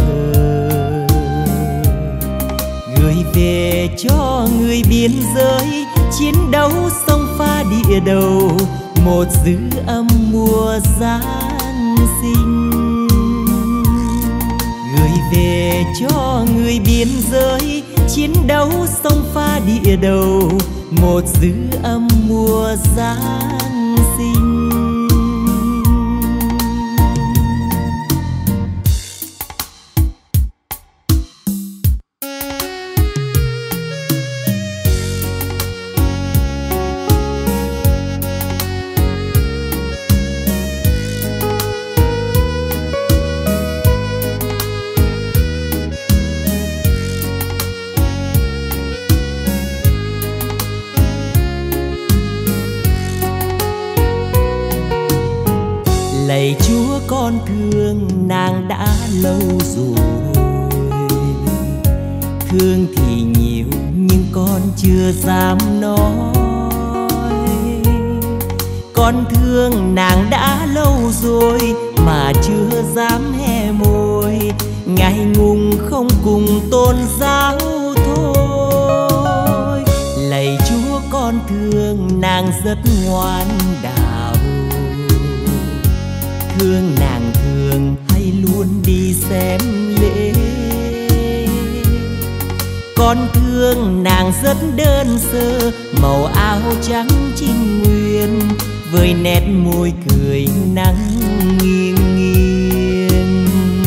gửi về cho người biên giới chiến đấu sông pha địa đầu, một dư âm mùa Giáng sinh. Gửi về cho người biên giới chiến đấu sông pha địa đầu, một dư âm mùa Giáng sinh. Lạy Chúa con thương nàng đã lâu rồi, thương thì nhiều nhưng con chưa dám nói. Con thương nàng đã lâu rồi mà chưa dám hé môi, ngại ngùng không cùng tôn giáo thôi. Lạy Chúa con thương nàng rất ngoan đạo, thương nàng thường hay luôn đi xem lễ. Con thương nàng rất đơn sơ, màu áo trắng trinh nguyên, với nét môi cười nắng nghiêng nghiêng.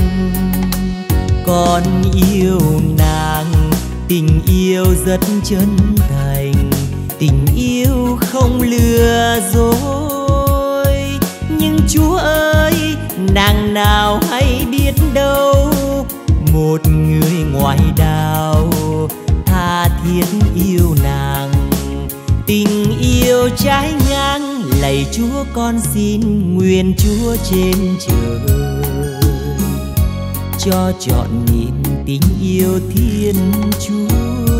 Con yêu nàng, tình yêu rất chân thành, tình yêu không lừa dối. Nhưng Chúa ơi, nàng nào hay biết đâu, một người ngoại đạo tha thiết yêu nàng, tình yêu trái ngang. Lạy Chúa con xin nguyện Chúa trên trời cho trọn niềm tình yêu Thiên Chúa.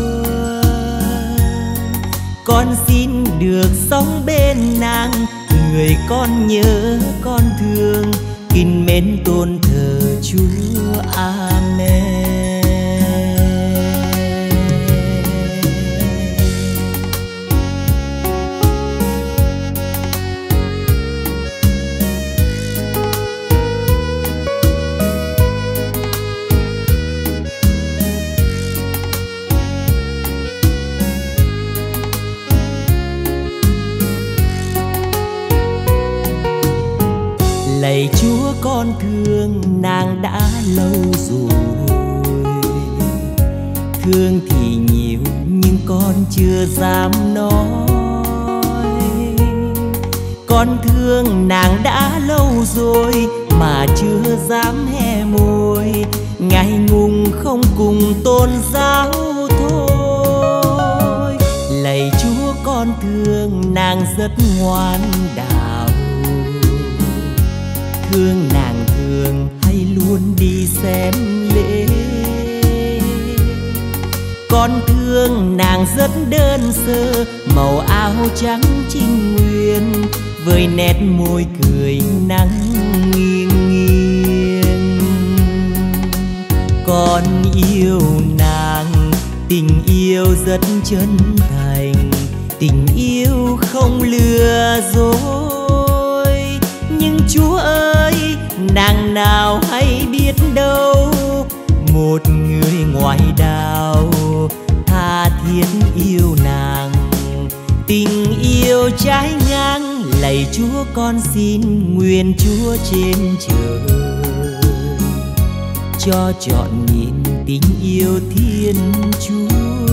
Con xin được sống bên nàng, người con nhớ con thương, kính mến tôn thờ Chúa. Amen. Lạy Chúa con thương nàng đã lâu rồi, thương thì nhiều nhưng con chưa dám nói. Con thương nàng đã lâu rồi mà chưa dám hé môi, ngại ngùng không cùng tôn giáo thôi. Lạy Chúa con thương nàng rất ngoan đạo, thương nàng thường hay luôn đi xem lễ. Con thương nàng rất đơn sơ, màu áo trắng trinh nguyên, với nét môi cười nắng nghiêng nghiêng. Con yêu nàng, tình yêu rất chân thành, tình yêu không lừa dối. Nhưng Chúa ơi, nàng nào hay biết đâu, một người ngoại đạo tha thiết yêu nàng, tình yêu trái ngang. Lạy Chúa con xin nguyện Chúa trên trời cho trọn niềm tình yêu Thiên Chúa.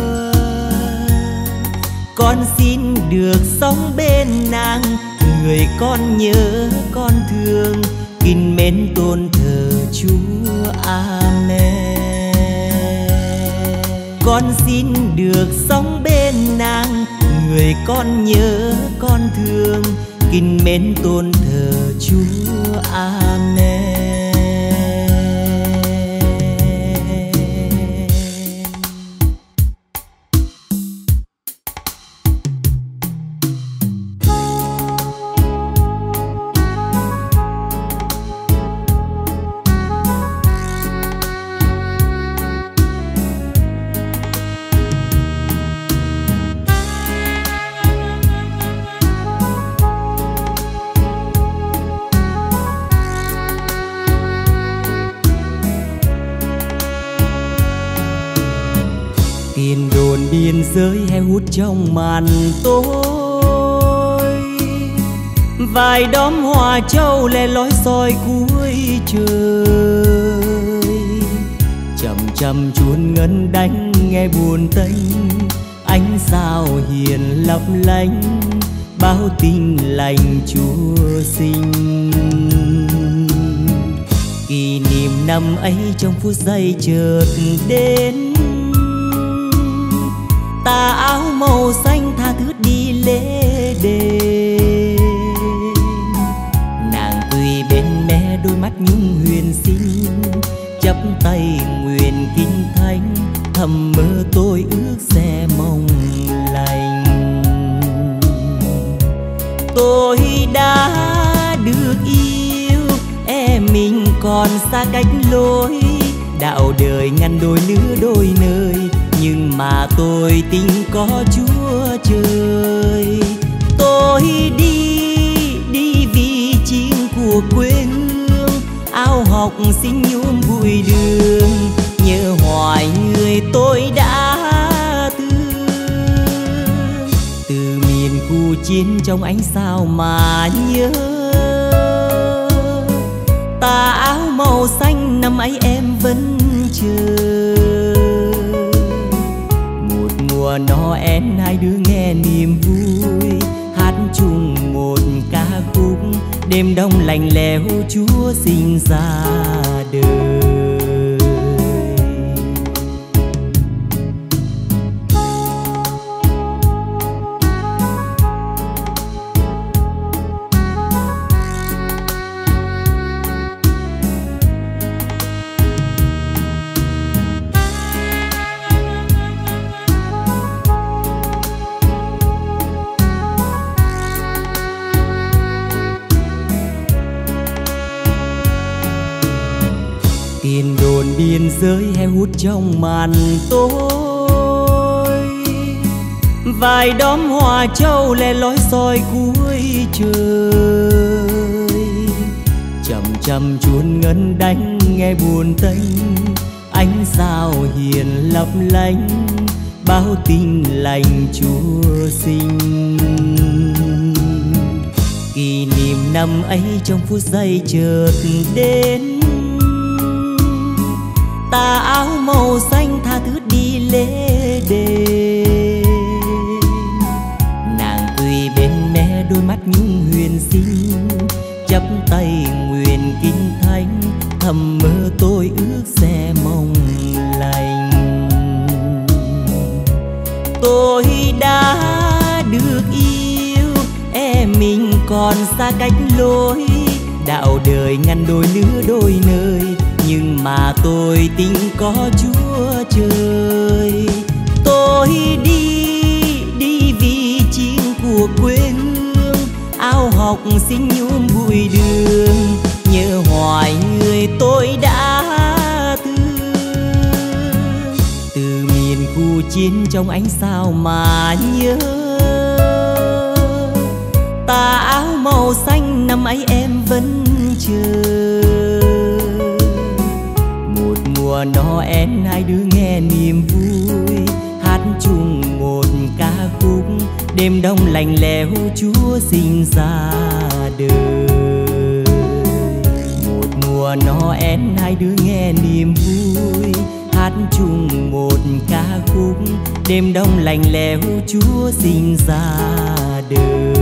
Con xin được sống bên nàng, người con nhớ con thương, kính mến tôn thờ Chúa. Amen. Con xin được sống bên nàng, người con nhớ con thương, kính mến tôn thờ Chúa. Amen. Tiền đồn biên giới heo hút trong màn tối, vài đóm hoa châu lẻ loi soi cuối trời. Chậm chậm chuông ngân đánh nghe buồn tênh, ánh sao hiền lấp lánh bao tình lành Chúa sinh. Kỷ niệm năm ấy trong phút giây chợt đến, tà áo màu xanh tha thướt đi lễ đền. Nàng quỳ bên mẹ đôi mắt nhung huyền xinh, chắp tay nguyện kinh thánh, thầm mơ tôi ước sẽ mong lành. Tôi đã được yêu, em mình còn xa cách lối, đạo đời ngăn đôi lứa đôi nơi, nhưng mà tôi tin có Chúa trời. Tôi đi vì chim của quê hương, áo học xin nhuốm bụi đường, nhớ hoài người tôi đã thương. Từ miền khu chiến trong ánh sao mà nhớ, tà áo màu xanh năm ấy em vẫn chờ. Mùa Noel hai đứa nghe niềm vui, hát chung một ca khúc, đêm đông lạnh lẽo Chúa sinh ra đời. Tiền đồn biên giới heo hút trong màn tối, vài đóm hoa châu lẻ loi soi cuối trời. Chậm chậm chuông ngân đánh nghe buồn tênh, ánh sao hiền lấp lánh bao tin lành Chúa sinh. Kỷ niệm năm ấy trong phút giây chợt đến, tà áo màu xanh tha thứ đi lễ đền. Nàng quỳ bên mé đôi mắt nhung huyền xinh, chắp tay nguyện kinh thánh, thầm mơ tôi ước sẽ mong lành. Tôi đã được yêu, mình còn xa cách lối, đạo đời ngăn đôi lứa đôi nơi, nhưng mà tôi tin có Chúa trời. Tôi đi vì chiến của quê hương, áo học xin nhuốm bụi đường, nhớ hoài người tôi đã thương. Từ miền khu chiến trong ánh sao mà nhớ, tà áo màu xanh năm ấy em vẫn chờ. Một mùa Noel hai đứa nghe niềm vui, hát chung một ca khúc, đêm đông lạnh lẽo Chúa sinh ra đời. Một mùa Noel hai đứa nghe niềm vui, hát chung một ca khúc, đêm đông lạnh lẽo Chúa sinh ra đời.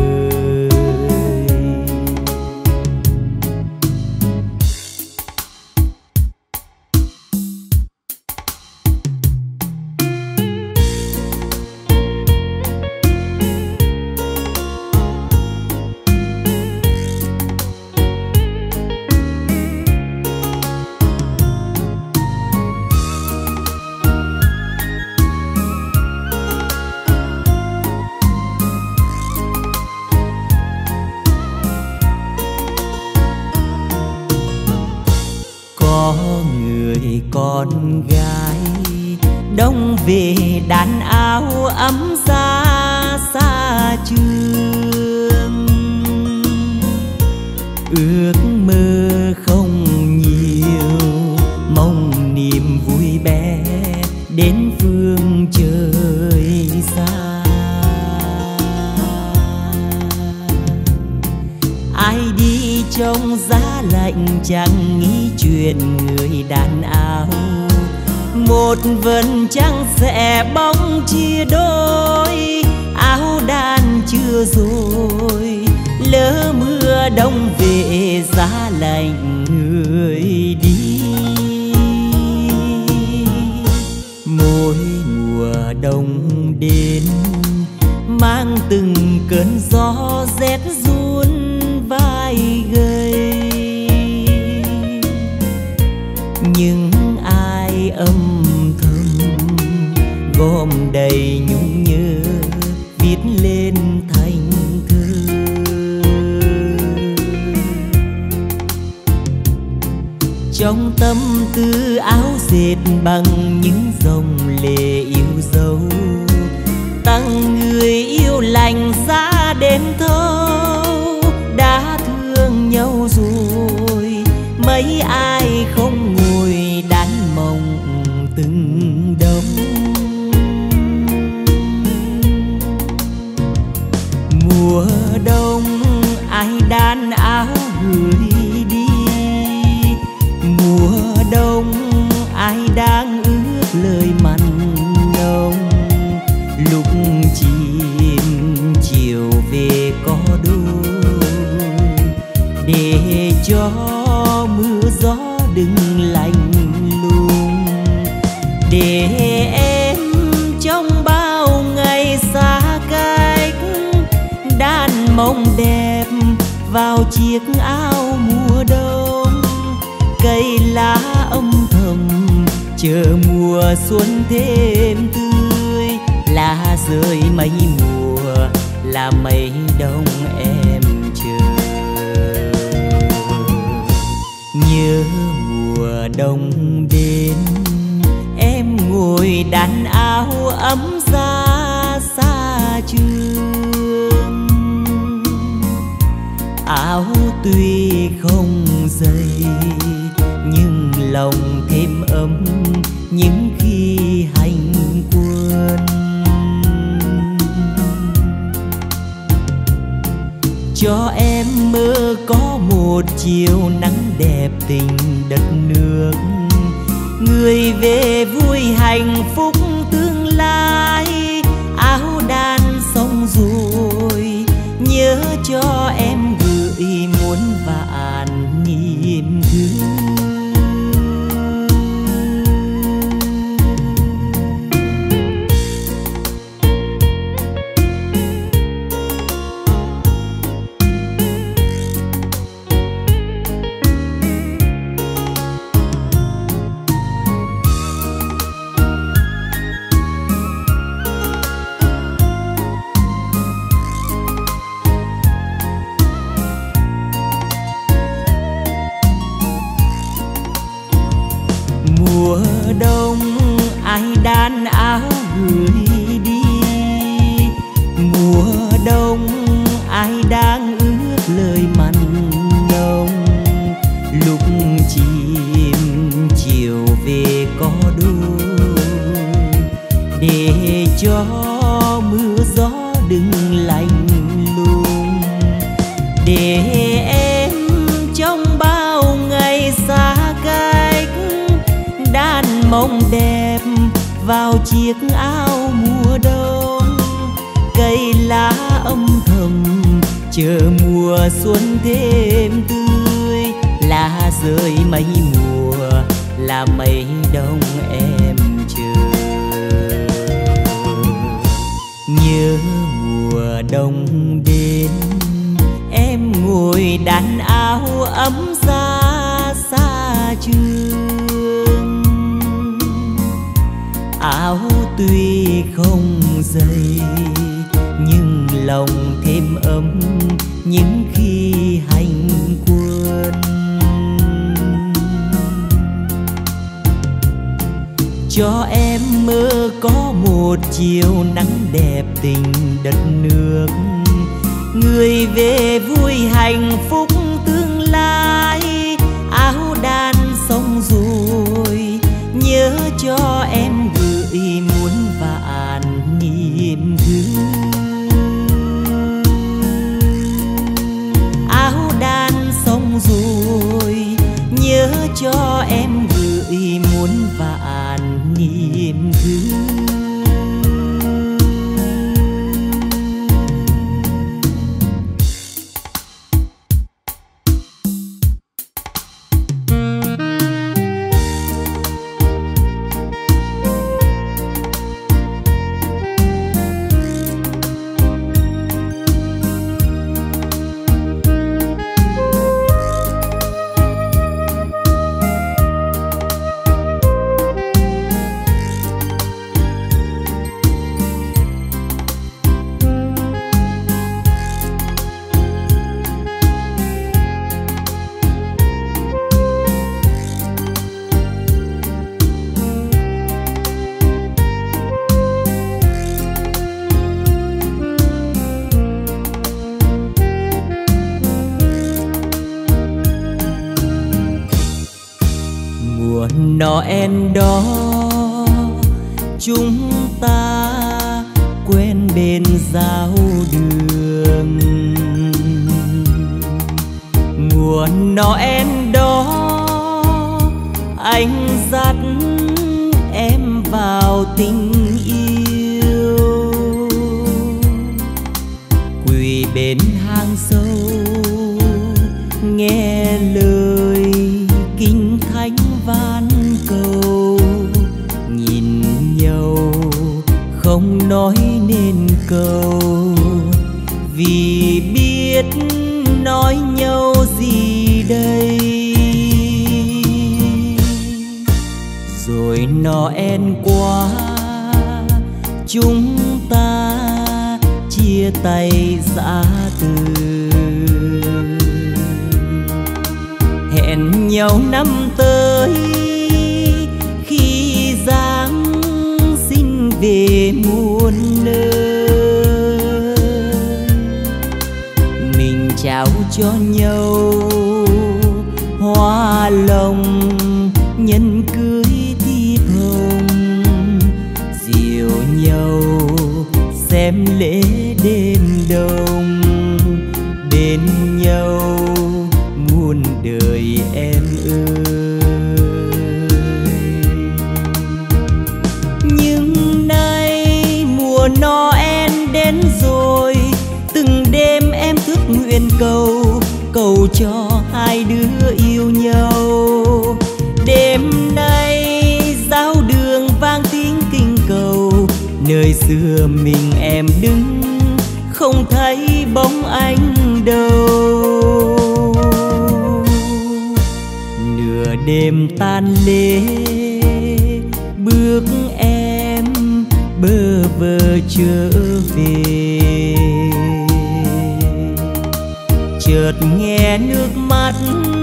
Con gái đông về đàn áo ấm xa xa trường, ước mơ không nhiều, mong niềm vui bé đến phương trời xa. Ai đi trong giá lạnh chẳng nghĩ chuyện người đàn áo, một vần trăng sẽ bóng chia đôi, áo đàn chưa rồi lỡ mưa đông về giá lạnh người đi. Mỗi mùa đông đến mang từng cơn gió rét run vai gầy, nhưng ai âm thầm gom đầy nhung nhớ viết lên thành thơ. Trong tâm tư áo dệt bằng những dòng lệ yêu dấu, tặng người yêu lành giá đến thâu. Đã thương nhau rồi mấy ai không ngồi đan mộng từng đông. Mùa đông ai đan áo gửi đi, mùa đông ai đang ước lời mặn nồng. Lúc chim chiều về có đôi, để cho mưa gió đừng lạnh lùng, để em trong bao ngày xa cách đan mộng đẹp vào chiếc áo mùa đông. Cây lá âm thầm chờ mùa xuân thêm tươi, lá rơi mấy mùa là mấy đông em chờ. Nhớ mùa mùa đông đến, em ngồi đan áo ấm ra xa trường. Áo tuy không dày nhưng lòng thêm ấm những khi hành quân. Cho em mơ có một chiều nắng đẹp tình đất nước, người về vui hạnh phúc tương lai. Áo đan xong rồi nhớ cho em gửi muôn vạn niềm thương. Mùa đông ai đan áo gửi đi, mùa đông ai đang ước lời mặn nồng. Lúc chim chiều về có đôi, để cho mưa gió đừng lạnh lùng, để em trong bao ngày xa cách đan mong đẹp vào chiếc áo mùa đông. Cây lá âm thầm chờ mùa xuân thêm tươi, lá rơi mấy mùa là mấy đông em chờ. Nhớ mùa đông đến, em ngồi đan áo ấm ra xa trường. Áo tuy không dày nhưng lòng thêm ấm những khi hành quân. Cho em mơ có một chiều nắng đẹp tình đất nước, người về vui hạnh phúc tương lai. Áo đan xong rồi nhớ cho em gửi muôn vạn niềm thương. Áo đan xong rồi nhớ cho em gửi muôn vạn niềm thương. Noel đó chúng ta quen bên giao đường. Mùa Noel đó anh dắt em vào tình yêu, quỳ bên hang sâu nghe lời kinh thánh van cầu, nhìn nhau không nói nên câu, vì biết nói nhau gì đây. Rồi Noel qua chúng ta chia tay giã từ, hẹn nhau năm tới lòng nhân cưới thiếp hồng, diều nhau xem lễ đêm đông, bên nhau muôn đời em ơi. Nhưng nay mùa Noel đến rồi, từng đêm em thức nguyện cầu, cầu cho hai đứa yêu nhau. Đêm nay giáo đường vang tiếng kinh cầu, nơi xưa mình em đứng không thấy bóng anh đâu. Nửa đêm tan lễ bước em bơ vơ trở về, chợt nghe nước mắt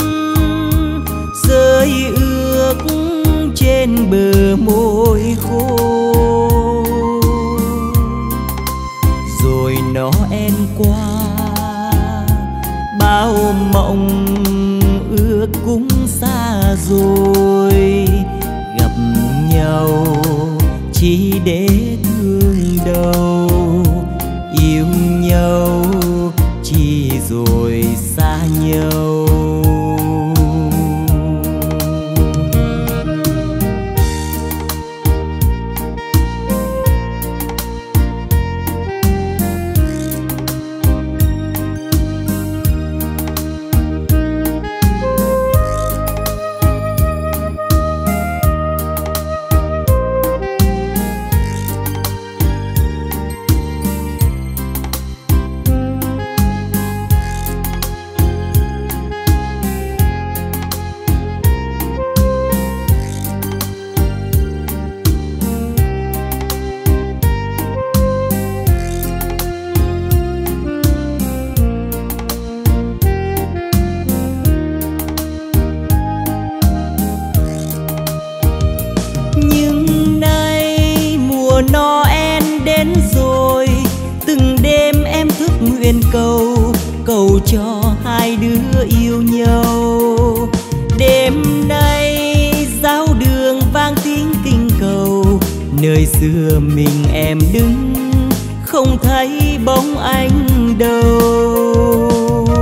rơi ướt trên bờ môi khô. Rồi Noel qua bao mộng ước cũng xa rồi, gặp nhau chỉ để thương đâu, yêu nhau chỉ rồi xa nhau. Noel đến rồi, từng đêm em thức nguyện cầu, cầu cho hai đứa yêu nhau. Đêm nay giáo đường vang tiếng kinh cầu, nơi xưa mình em đứng không thấy bóng anh đâu.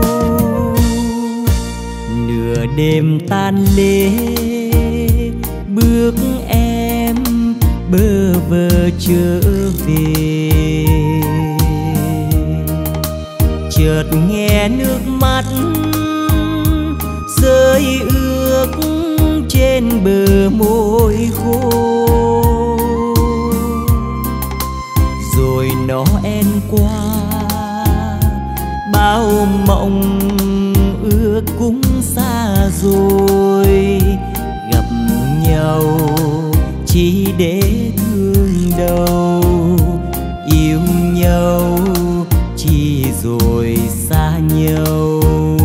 Nửa đêm tan lễ bước em bơ vơ trở về, chợt nghe nước mắt rơi ướt trên bờ môi khô. Rồi Noel qua bao mộng ước cũng xa rồi, gặp nhau chỉ để thương đâu, yêu nhau chỉ rồi xa nhau.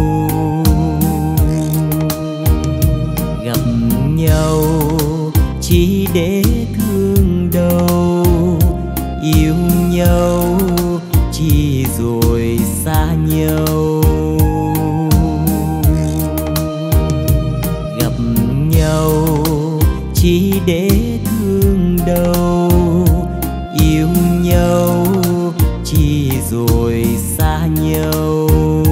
Gặp nhau chỉ để thương đâu, yêu nhau chỉ rồi xa nhau. Gặp nhau chỉ để thương đâu, yêu nhau chỉ rồi xa nhau.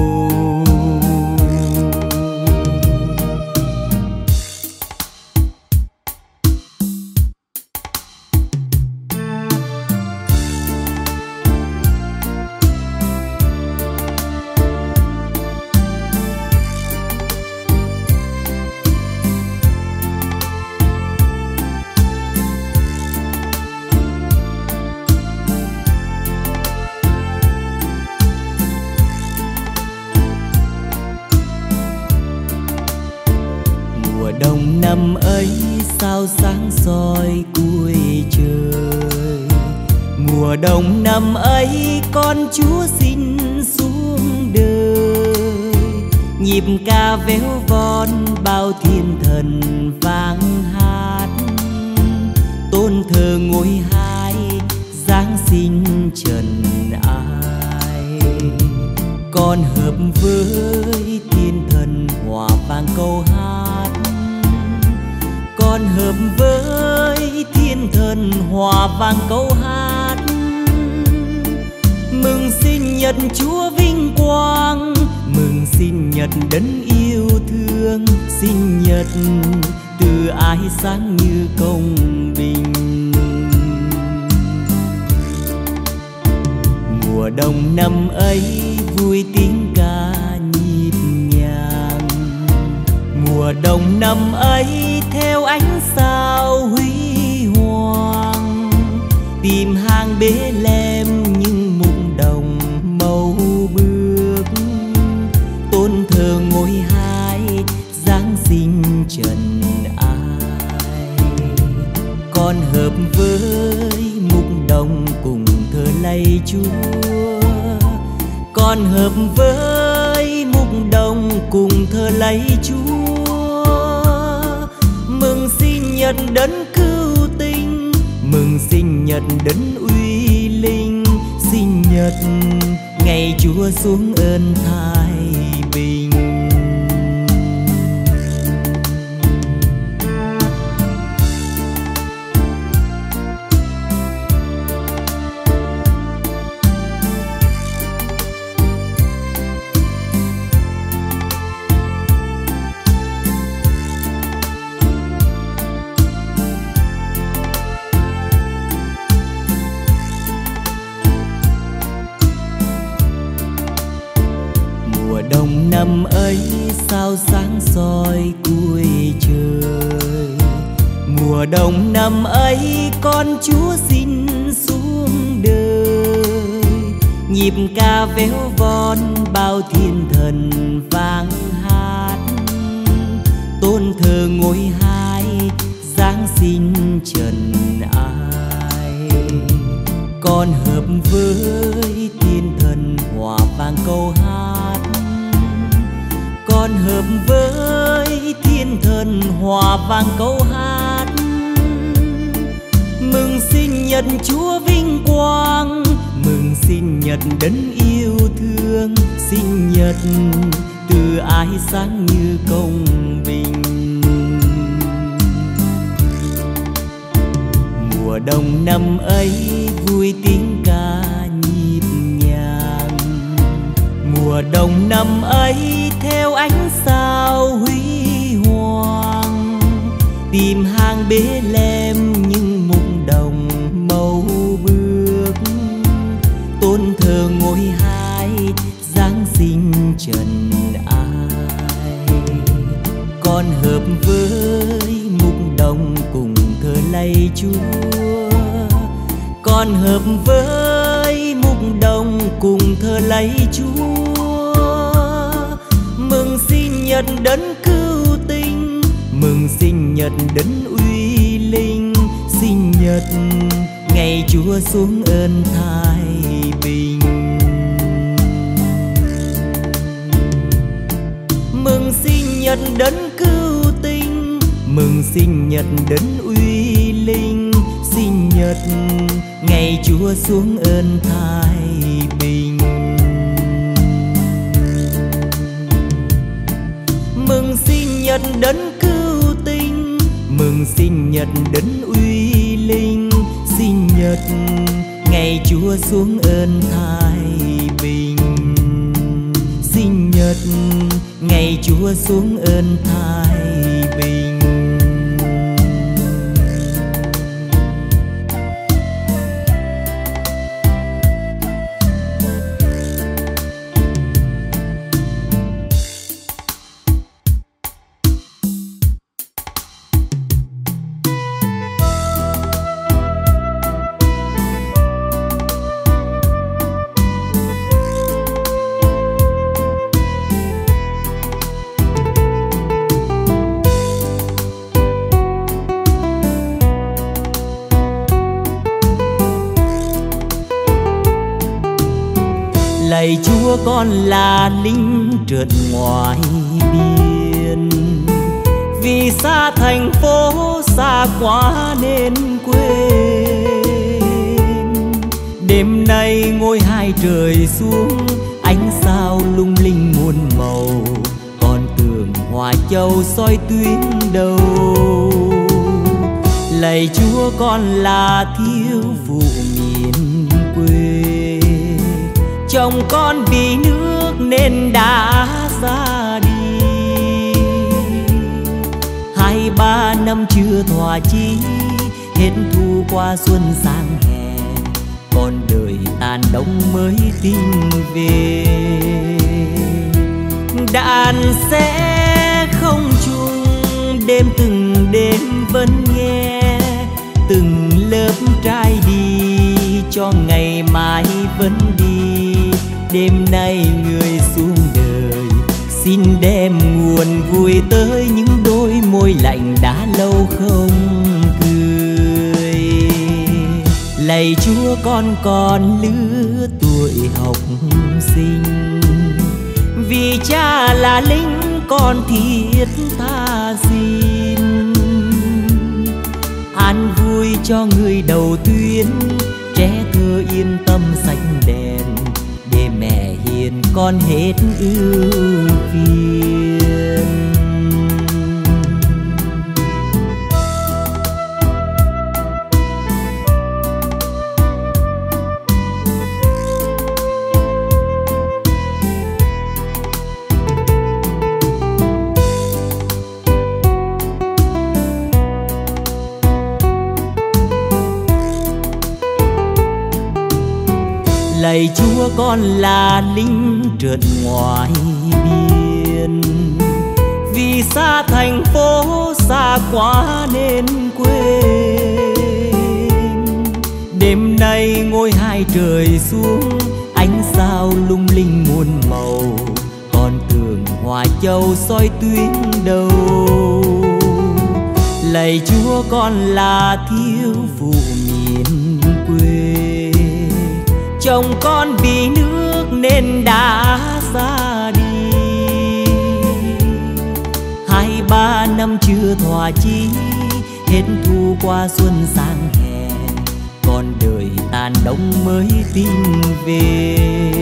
Đông năm ấy sao sáng soi cuối trời, mùa đông năm ấy con Chúa xin xuống đời. Nhịp ca véo von bao thiên thần vang hát, tôn thờ ngôi hai Giáng sinh trần ai. Con hợp với thiên thần hòa vang câu hát, hợp với thiên thần hòa vang câu hát. Mừng sinh nhật Chúa vinh quang, mừng sinh nhật đấng yêu thương, sinh nhật từ ái sáng như công bình. Mùa đông năm ấy vui tiếng ca nhịp nhàng, mùa đông năm ấy theo ánh sao huy hoàng, tìm hàng bế lem những mục đồng màu bước, tôn thờ ngôi hai Giáng sinh trần ai. Con hợp với mục đồng cùng thờ lạy Chúa, con hợp với mục đồng cùng thờ lạy Chúa. Mừng sinh nhật đấng cứu tinh, mừng sinh nhật đấng uy linh, sinh nhật ngày Chúa xuống ơn thái bình. Đông năm ấy sao sáng soi cuối trời, mùa đông năm ấy con Chúa xin xuống đời. Nhịp ca véo von bao thiên thần vang hát, tôn thờ ngôi hai Giáng sinh trần ai. Con hợp với thiên thần hòa vang câu hát, con hợp với thiên thần hòa vang câu hát. Mừng sinh nhật Chúa vinh quang, mừng sinh nhật đấng yêu thương, sinh nhật từ ái sáng như công bình. Mùa đông năm ấy vui tiếng ca nhịp nhàng, mùa đông năm ấy theo ánh sao huy hoàng, tìm hàng bế lem những mục đồng màu bước, tôn thờ ngôi hai Giáng sinh trần ai. Con hợp với mục đồng cùng thờ lạy Chúa, con hợp với mục đồng cùng thờ lạy Chúa. Mừng sinh nhật đấng cứu tinh, mừng sinh nhật đấng uy linh, sinh nhật ngày Chúa xuống ơn thái bình. Mừng sinh nhật đấng cứu tinh, mừng sinh nhật đấng uy linh, sinh nhật ngày Chúa xuống ơn thái bình. Mừng sinh nhật đấng cứu tinh, mừng sinh nhật đấng uy linh, sinh nhật ngày Chúa xuống ơn thái bình. Sinh nhật ngày Chúa xuống ơn thái bình. Lạy Chúa con là lính trượt ngoài biên, vì xa thành phố xa quá nên quên. Đêm nay ngôi hai trời xuống, ánh sao lung linh muôn màu, con tường Hòa Châu soi tuyến đầu. Lạy Chúa con là thiếu phụ miền quê, chồng con vì nước nên đã ra đi. 2-3 năm chưa thỏa chí, hết thu qua xuân sang hè, con đời tàn đông mới tin về. Đàn sẽ không chung đêm từng đêm vẫn nghe, từng lớp trai đi cho ngày mai vẫn đi. Đêm nay người xuống đời, xin đem nguồn vui tới những đôi môi lạnh đã lâu không cười. Lạy Chúa con còn lứa tuổi học sinh, vì cha là lính con thiết tha xin. An vui cho người đầu tuyến, trẻ thơ yên tâm xanh đèn, để mẹ hiền con hết ưu phiền. Lạy Chúa con là lính trượt ngoài biên, vì xa thành phố xa quá nên quên. Đêm nay ngôi hai trời xuống, ánh sao lung linh muôn màu, con tường Hòa Châu soi tuyến đầu. Lạy Chúa con là thiếu phụ miền quê, chồng con vì nước nên đã ra đi. 2-3 năm chưa thỏa chí, hết thu qua xuân sang hè, con đời tàn đông mới tin về.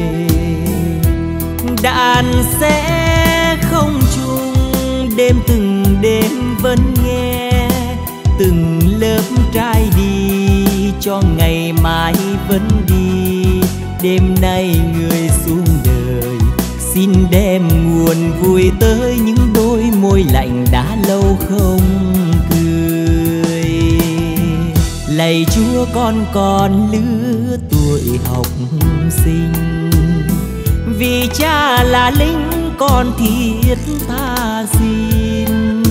Đàn sẽ không chung đêm từng đêm vẫn nghe, từng lớp trai đi cho ngày mai vẫn đi. Đêm nay người xuống đời, xin đem nguồn vui tới những đôi môi lạnh đã lâu không cười. Lạy Chúa con còn lứa tuổi học sinh, vì cha là lính con thiết tha xin.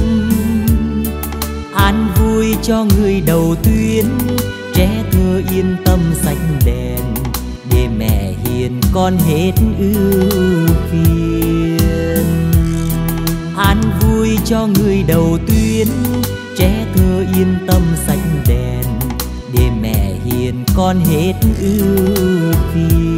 An vui cho người đầu tuyến, trẻ thơ yên tâm xanh đèn, để mẹ hiền con hết ưu phiền. An vui cho người đầu tuyến, trẻ thơ yên tâm xanh đèn, để mẹ hiền con hết ưu phiền.